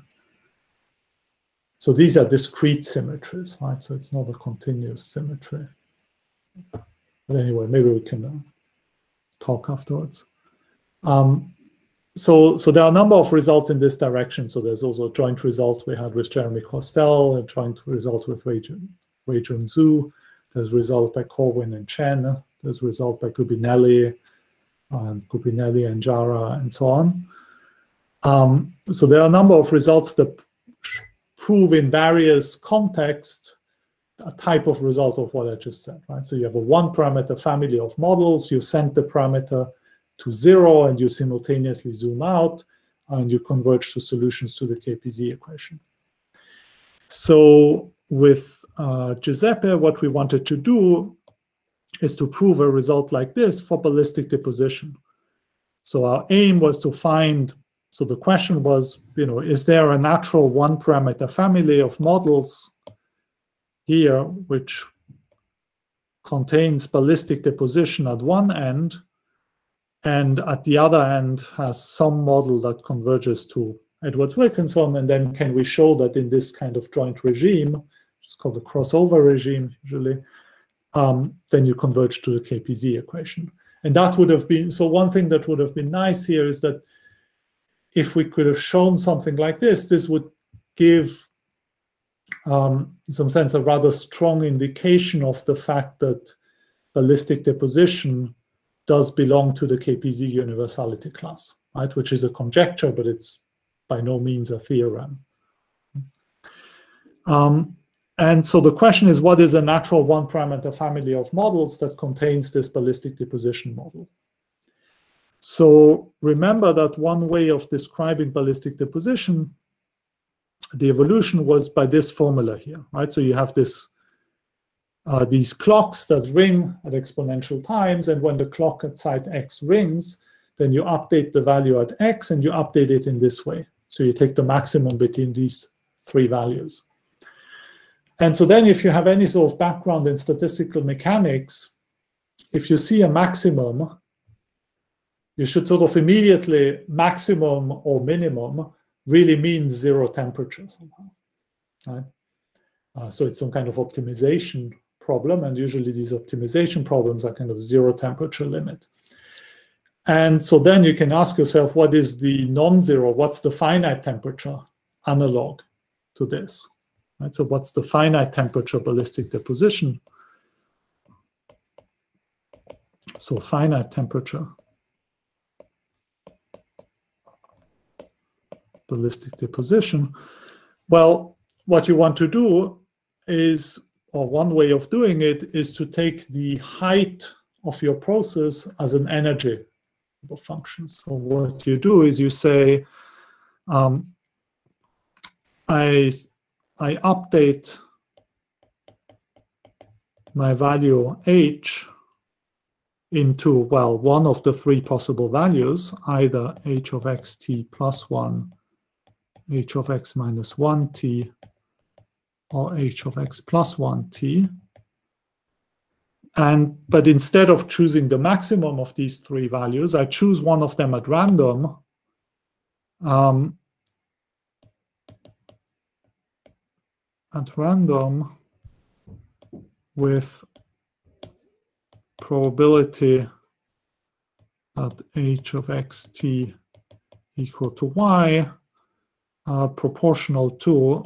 So these are discrete symmetries, right? So it's not a continuous symmetry. But anyway, maybe we can uh, talk afterwards. Um, so, so there are a number of results in this direction. So there's also a joint result we had with Jeremy Costel, a joint result with Wei-Jun Zhu. There's a result by Corwin and Chen. There's a result by Gubinelli and Gubinelli and Jara and so on. Um, so there are a number of results that prove in various contexts a type of result of what I just said, right? So you have a one parameter family of models, you send the parameter to zero and you simultaneously zoom out and you converge to solutions to the K P Z equation. So with uh, Giuseppe, what we wanted to do is to prove a result like this for ballistic deposition. So our aim was to find, so the question was, you know, is there a natural one parameter family of models here which contains ballistic deposition at one end, and at the other end has some model that converges to Edwards-Wilkinson, and then can we show that in this kind of joint regime, it's called the crossover regime usually, um, then you converge to the K P Z equation. And that would have been, so one thing that would have been nice here is that if we could have shown something like this, this would give, um, in some sense, a rather strong indication of the fact that ballistic deposition does belong to the K P Z universality class, right? Which is a conjecture, but it's by no means a theorem. Um, and so the question is, what is a natural one parameter family of models that contains this ballistic deposition model? So remember that one way of describing ballistic deposition, the evolution, was by this formula here, right? So you have this uh, these clocks that ring at exponential times, and when the clock at site x rings, then you update the value at x and you update it in this way. So you take the maximum between these three values. And so then if you have any sort of background in statistical mechanics, if you see a maximum, you should sort of immediately, maximum or minimum really means zero temperature somehow, right? Uh, so it's some kind of optimization problem, and usually these optimization problems are kind of zero temperature limit. And so then you can ask yourself, what is the non-zero, what's the finite temperature analog to this? Right? So what's the finite temperature ballistic deposition? So finite temperature ballistic deposition. Well, what you want to do is, or one way of doing it is to take the height of your process as an energy function. So what you do is you say, um, I, I update my value h into, well, one of the three possible values, either h of xt plus one, h of x minus one t, or h of x plus one t. And, but instead of choosing the maximum of these three values, I choose one of them at random. Um, at random with probability at h of xt equal to y uh, proportional to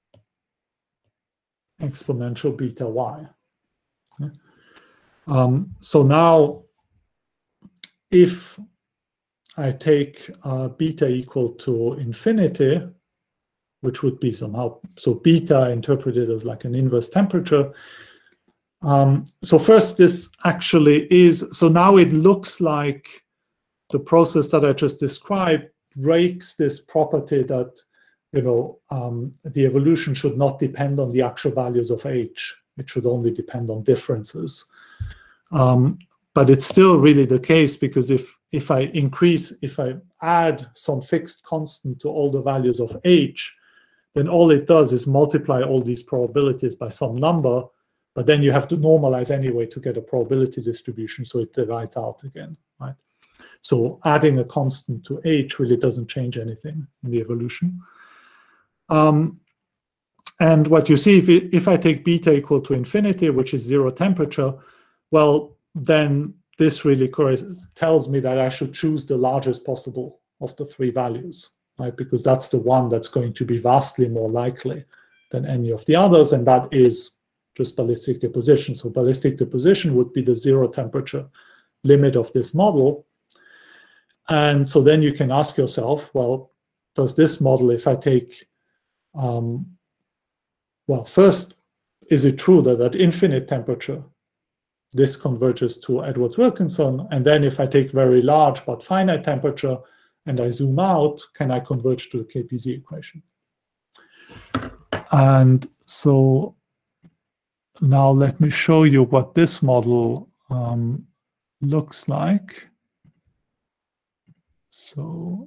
exponential beta y. Okay. Um, so now, if I take uh, beta equal to infinity, which would be somehow, so beta interpreted as like an inverse temperature. Um, so first, this actually is, so now it looks like the process that I just described breaks this property that, you know, um, the evolution should not depend on the actual values of h. It should only depend on differences. Um, but it's still really the case, because if, if I increase, if I add some fixed constant to all the values of h, then all it does is multiply all these probabilities by some number, but then you have to normalize anyway to get a probability distribution, so it divides out again, right? So adding a constant to h really doesn't change anything in the evolution. Um, and what you see, if, it, if I take beta equal to infinity, which is zero temperature, well, then this really tells me that I should choose the largest possible of the three values, right? Because that's the one that's going to be vastly more likely than any of the others, and that is just ballistic deposition. So ballistic deposition would be the zero temperature limit of this model. And so then you can ask yourself, well, does this model, if I take, um, well, first, is it true that at infinite temperature, this converges to Edwards-Wilkinson? And then if I take very large but finite temperature and I zoom out, can I converge to the K P Z equation? And so now let me show you what this model um, looks like. So,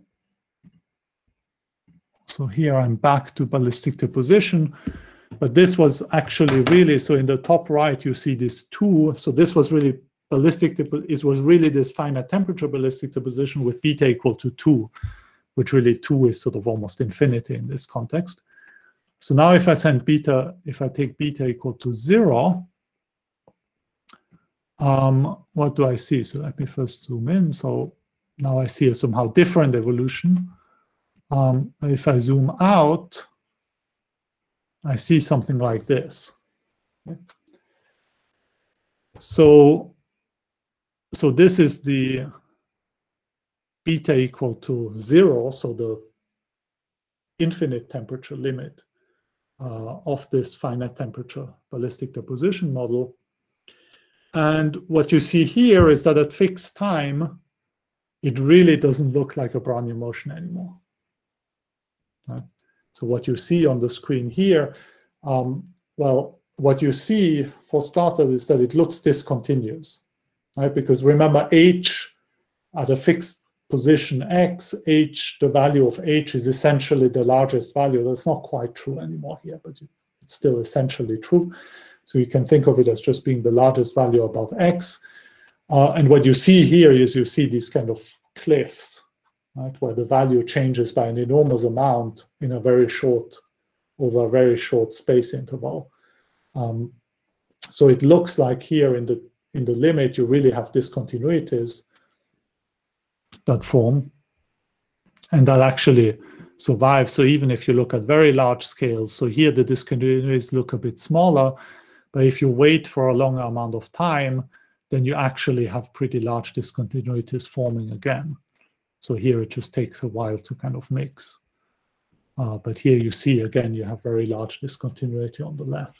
so here I'm back to ballistic deposition, but this was actually really, so in the top right, you see this two. So this was really ballistic, it was really this finite temperature ballistic deposition with beta equal to two, which really two is sort of almost infinity in this context. So now if I send beta, if I take beta equal to zero, um, what do I see? So let me first zoom in. So now I see a somehow different evolution. Um, if I zoom out, I see something like this. Okay. So, so this is the beta equal to zero, so the infinite temperature limit uh, of this finite temperature ballistic deposition model. And what you see here is that at fixed time, it really doesn't look like a Brownian motion anymore. Right? So what you see on the screen here, um, well, what you see for starters is that it looks discontinuous, right? Because remember, h at a fixed position x, h, the value of h is essentially the largest value. That's not quite true anymore here, but it's still essentially true. So you can think of it as just being the largest value above x. Uh, and what you see here is you see these kind of cliffs, right, where the value changes by an enormous amount in a very short, over a very short space interval. Um, so it looks like here in the in the limit you really have discontinuities that form, and that actually survive. So even if you look at very large scales, so here the discontinuities look a bit smaller, but if you wait for a longer amount of time, then you actually have pretty large discontinuities forming again. So here it just takes a while to kind of mix. Uh, but here you see, again, you have very large discontinuity on the left.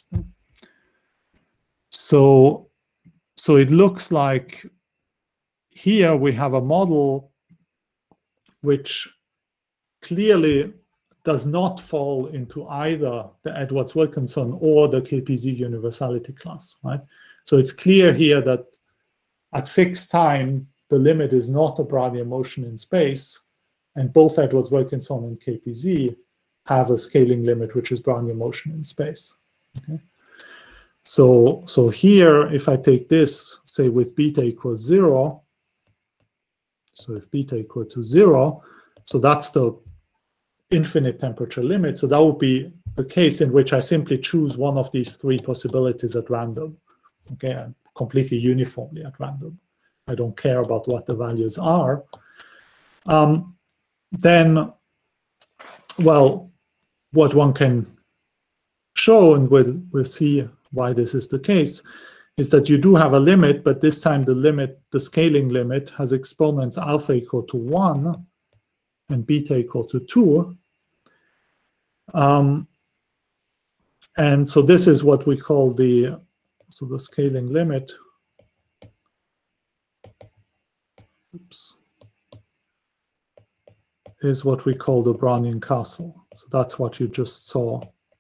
So, so it looks like here we have a model which clearly does not fall into either the Edwards-Wilkinson or the K P Z universality class, right? So it's clear here that at fixed time, the limit is not a Brownian motion in space, and both Edwards-Wilkinson and K P Z have a scaling limit, which is Brownian motion in space. Okay? So, so here, if I take this, say with beta equals zero, so if beta equal to zero, so that's the infinite temperature limit. So that would be the case in which I simply choose one of these three possibilities at random, okay, and completely uniformly at random. I don't care about what the values are. Um, then, well, what one can show, and we'll, we'll see why this is the case, is that you do have a limit, but this time the limit, the scaling limit, has exponents alpha equal to one and beta equal to two. Um, and so this is what we call the, so the scaling limit, oops, is what we call the Brownian castle. So that's what you just saw.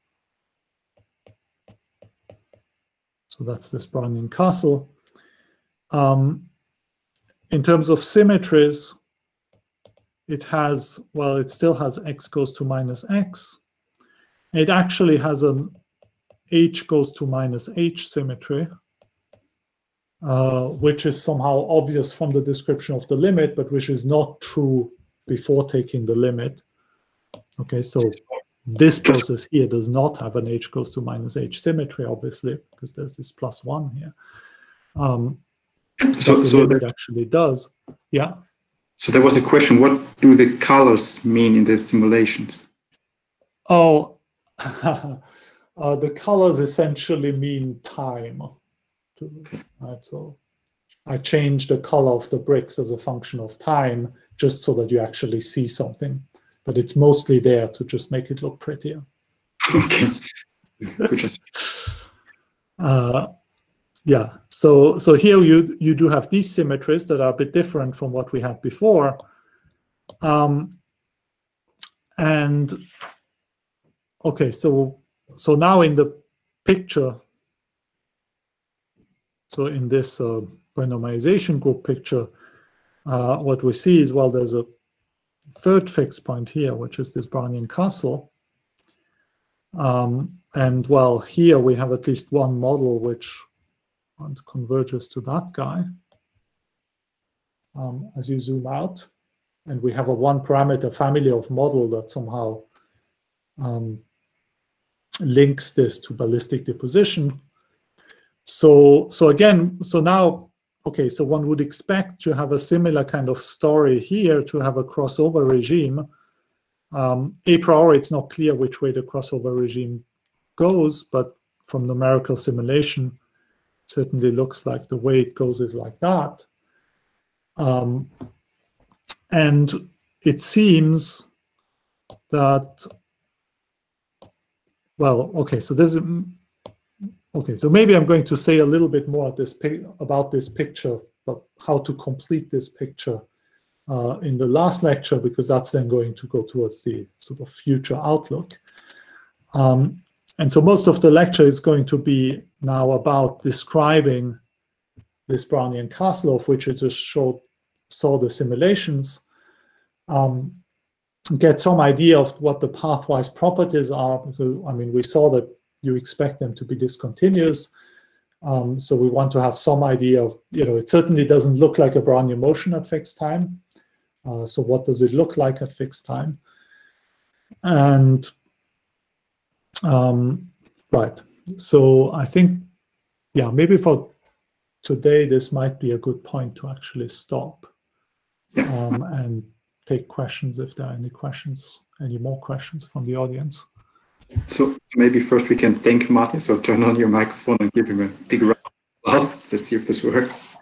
So that's this Brownian castle. Um, in terms of symmetries, it has, well, it still has x goes to minus x. It actually has an h goes to minus h symmetry, uh, which is somehow obvious from the description of the limit, but which is not true before taking the limit. Okay, so this process here does not have an h goes to minus h symmetry, obviously, because there's this plus one here. Um, so so it actually does. Yeah. So there was a question, what do the colors mean in the simulations? Oh, uh, the colors essentially mean time. Okay. Right, so I change the color of the bricks as a function of time, just so that you actually see something. But it's mostly there to just make it look prettier. Okay. Good. uh, yeah. So so here you you do have these symmetries that are a bit different from what we had before, um, and okay. So so now in the picture, so in this uh, renormalization group picture, uh, what we see is, well, there's a third fixed point here, which is this Brownian castle. Um, and well, here we have at least one model which converges to that guy um, as you zoom out. And we have a one parameter family of model that somehow um, links this to ballistic deposition. So, so again, so now, okay, so one would expect to have a similar kind of story here, to have a crossover regime. Um, a priori, it's not clear which way the crossover regime goes, but from numerical simulation, it certainly looks like the way it goes is like that. Um, and it seems that, well, okay, so there's, okay, so maybe I'm going to say a little bit more at this about this picture, but how to complete this picture uh, in the last lecture, because that's then going to go towards the sort of future outlook. Um, and so most of the lecture is going to be now about describing this Brownian castle, of which I just showed, saw the simulations, um, get some idea of what the pathwise properties are, because, I mean, we saw that you expect them to be discontinuous. Um, so we want to have some idea of, you know, it certainly doesn't look like a Brownian motion at fixed time. Uh, so what does it look like at fixed time? And, um, right, so I think, yeah, maybe for today, this might be a good point to actually stop um, and take questions if there are any questions, any more questions from the audience. So maybe first we can thank Martin. So turn on your microphone and give him a big round of applause. Let's see if this works.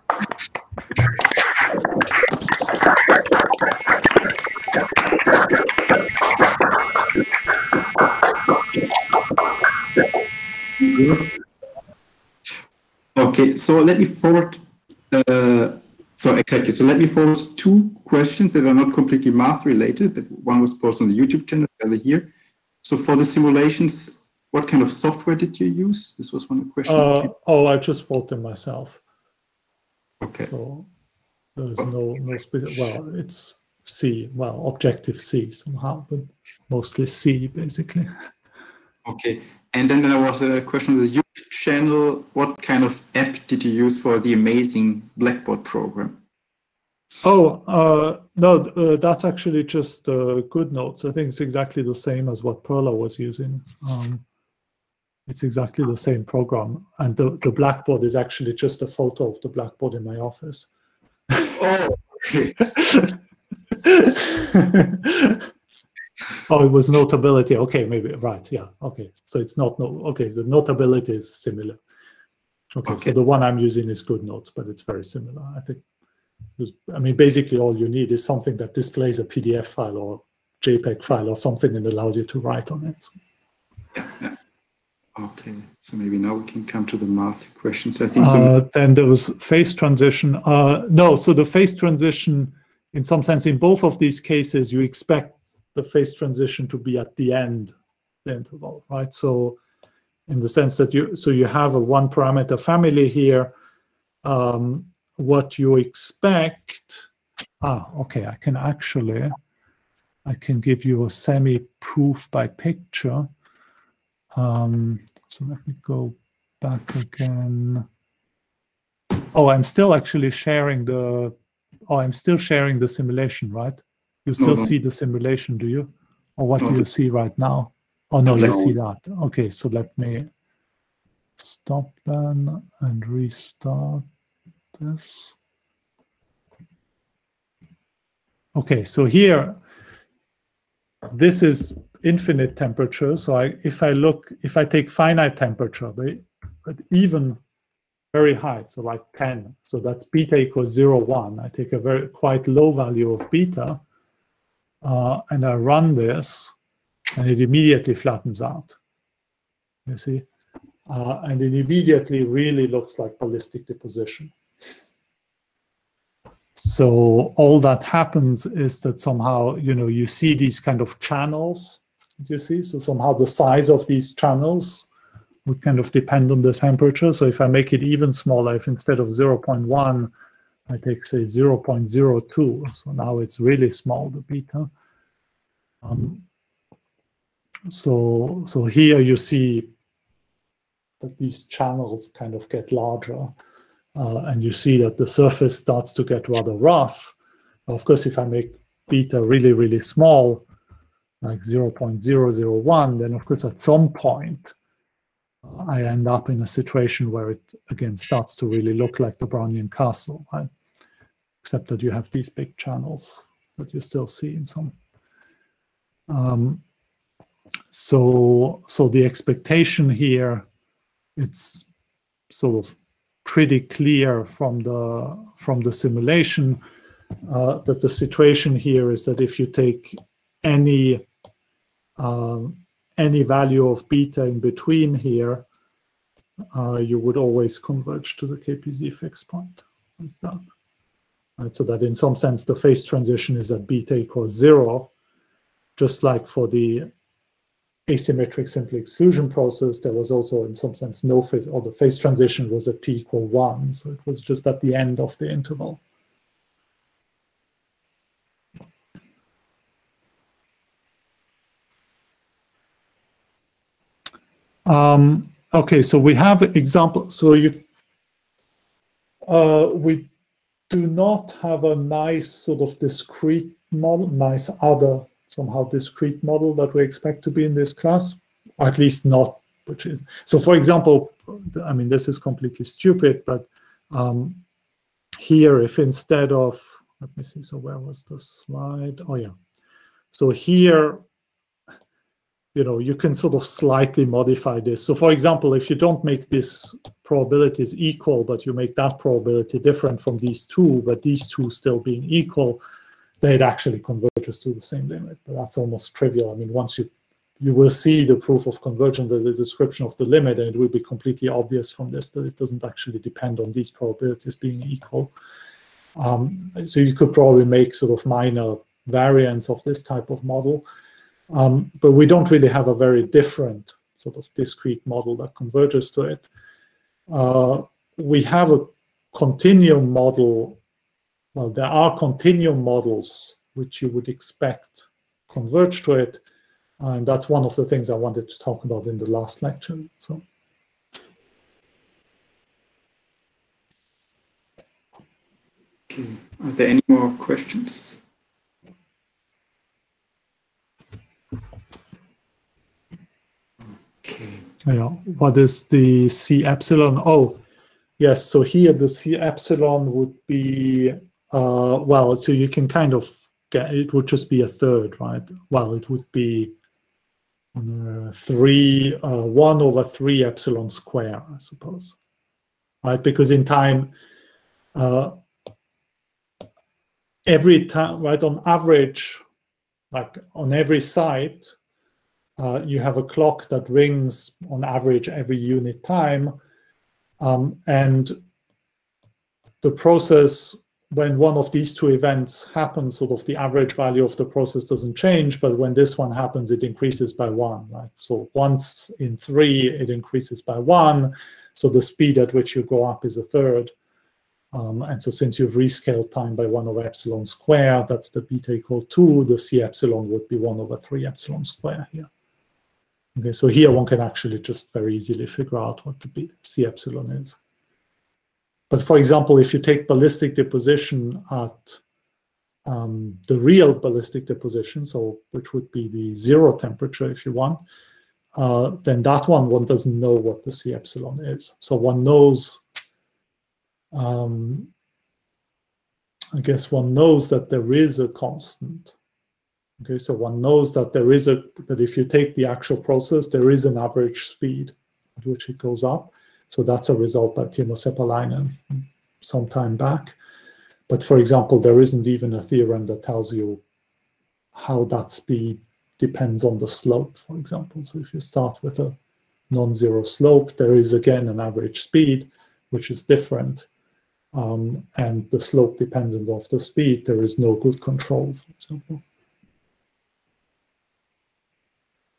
Okay, so let me forward. Uh, so exactly. So let me forward two questions that are not completely math related. That one was posted on the YouTube channel, the other here. So for the simulations, what kind of software did you use? This was one question. Uh, oh, I just wrote them myself. Okay. So there's no, no specific, well, it's C, well, Objective-C somehow, but mostly C, basically. Okay. And then there was a question on the YouTube channel. What kind of app did you use for the amazing Blackboard program? Oh, uh, no, uh, that's actually just uh, GoodNotes. I think it's exactly the same as what Perla was using. Um, it's exactly the same program. And the, the Blackboard is actually just a photo of the Blackboard in my office. Oh, okay. Oh, it was Notability. Okay, maybe, right, yeah, okay. So it's not, no, okay, the Notability is similar. Okay, okay, so the one I'm using is GoodNotes, but it's very similar, I think. I mean, basically all you need is something that displays a P D F file or JPEG file or something and allows you to write on it. Yeah, yeah. Okay, so maybe now we can come to the math questions. I think so. Uh, then there was phase transition. Uh, no, so the phase transition, in some sense, in both of these cases, you expect the phase transition to be at the end of the interval, right? So in the sense that you, so you have a one parameter family here. Um, what you expect, ah, okay, I can actually, I can give you a semi-proof by picture. Um, so let me go back again. Oh, I'm still actually sharing the, oh, I'm still sharing the simulation, right? You still no, no. see the simulation, do you? Or what no, do you see right now? Oh, no, you no. see that. Okay, so let me stop then and restart this. Okay, so here, this is infinite temperature. So I, if I look, if I take finite temperature, but, but even very high, so like ten, so that's beta equals zero, one. I take a very quite low value of beta, uh, and I run this, and it immediately flattens out. You see? Uh, and it immediately really looks like ballistic deposition. So all that happens is that somehow, you know, you see these kind of channels you see? So somehow the size of these channels would kind of depend on the temperature. So if I make it even smaller, if instead of zero point one, I take, say, zero point zero two, so now it's really small, the beta. Um, so, so here you see that these channels kind of get larger, uh, and you see that the surface starts to get rather rough. Of course, if I make beta really, really small, like zero point zero zero one, then of course at some point uh, I end up in a situation where it again starts to really look like the Brownian castle, right? Except that you have these big channels that you still see in some. Um, so, so the expectation here, it's sort of pretty clear from the from the simulation uh, that the situation here is that if you take any um, any value of beta in between here, uh, you would always converge to the K P Z fixed point, like that. Right, so that in some sense the phase transition is at beta equals zero, just like for the asymmetric simple exclusion process, there was also in some sense no phase, or the phase transition was at p equal one, so it was just at the end of the interval. Um, okay, so we have examples. So you, uh, we do not have a nice sort of discrete model, nice other somehow discrete model that we expect to be in this class, or at least not, which is, so for example, I mean, this is completely stupid, but um, here, if instead of, let me see, so where was the slide? Oh yeah. So here, you know, you can sort of slightly modify this. So for example, if you don't make these probabilities equal, but you make that probability different from these two, but these two still being equal, then it actually converges to the same limit. But that's almost trivial. I mean, once you you will see the proof of convergence and the description of the limit, and it will be completely obvious from this that it doesn't actually depend on these probabilities being equal. Um, so you could probably make sort of minor variants of this type of model. Um, but we don't really have a very different sort of discrete model that converges to it. Uh, we have a continuum model. Well, there are continuum models which you would expect converge to it. And that's one of the things I wanted to talk about in the last lecture. So. Okay. Are there any more questions? Okay. Yeah. What is the C epsilon? Oh, yes. So here the C epsilon would be, uh, well, so you can kind of get, it would just be a third, right? Well, it would be uh, three, uh, one over three epsilon square, I suppose, right? Because in time, uh, every time, right, on average, like on every site, uh, you have a clock that rings on average every unit time. Um, and the process, when one of these two events happens, sort of the average value of the process doesn't change, but when this one happens, it increases by one, right? So once in three, it increases by one. So the speed at which you go up is a third. Um, and so since you've rescaled time by one over epsilon square, that's the beta equal two, the C epsilon would be one over three epsilon square here. Okay, so here one can actually just very easily figure out what the B, C epsilon is. But for example, if you take ballistic deposition at um, the real ballistic deposition, so which would be the zero temperature if you want, uh, then that one, one doesn't know what the C epsilon is. So one knows, um, I guess one knows that there is a constant. Okay, so one knows that there is a, that if you take the actual process, there is an average speed at which it goes up. So that's a result by Timo Seppalainen some time back. But for example, there isn't even a theorem that tells you how that speed depends on the slope, for example. So if you start with a non-zero slope, there is again an average speed, which is different. Um, and the slope dependent of the speed, there is no good control, for example.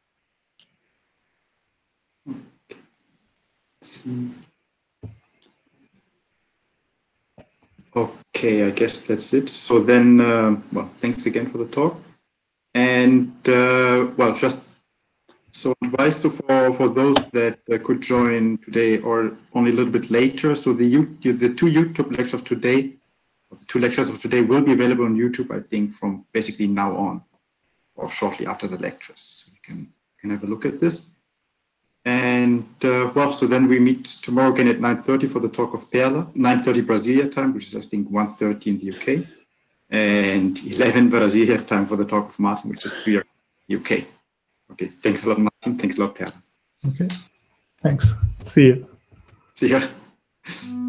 Okay, I guess that's it. So then, uh, well, thanks again for the talk. And, uh, well, just so advice to for, for those that uh, could join today or only a little bit later. So the, the two YouTube lectures of today, the two lectures of today will be available on YouTube, I think, from basically now on or shortly after the lectures. So you can, can have a look at this. And uh, well, so then we meet tomorrow again at nine thirty for the talk of Perla, nine thirty Brasilia time, which is I think one thirty in the U K, and eleven Brasilia time for the talk of Martin, which is three U K. Okay, thanks a lot, Martin. Thanks a lot, Perla. Okay, thanks. See you. See ya.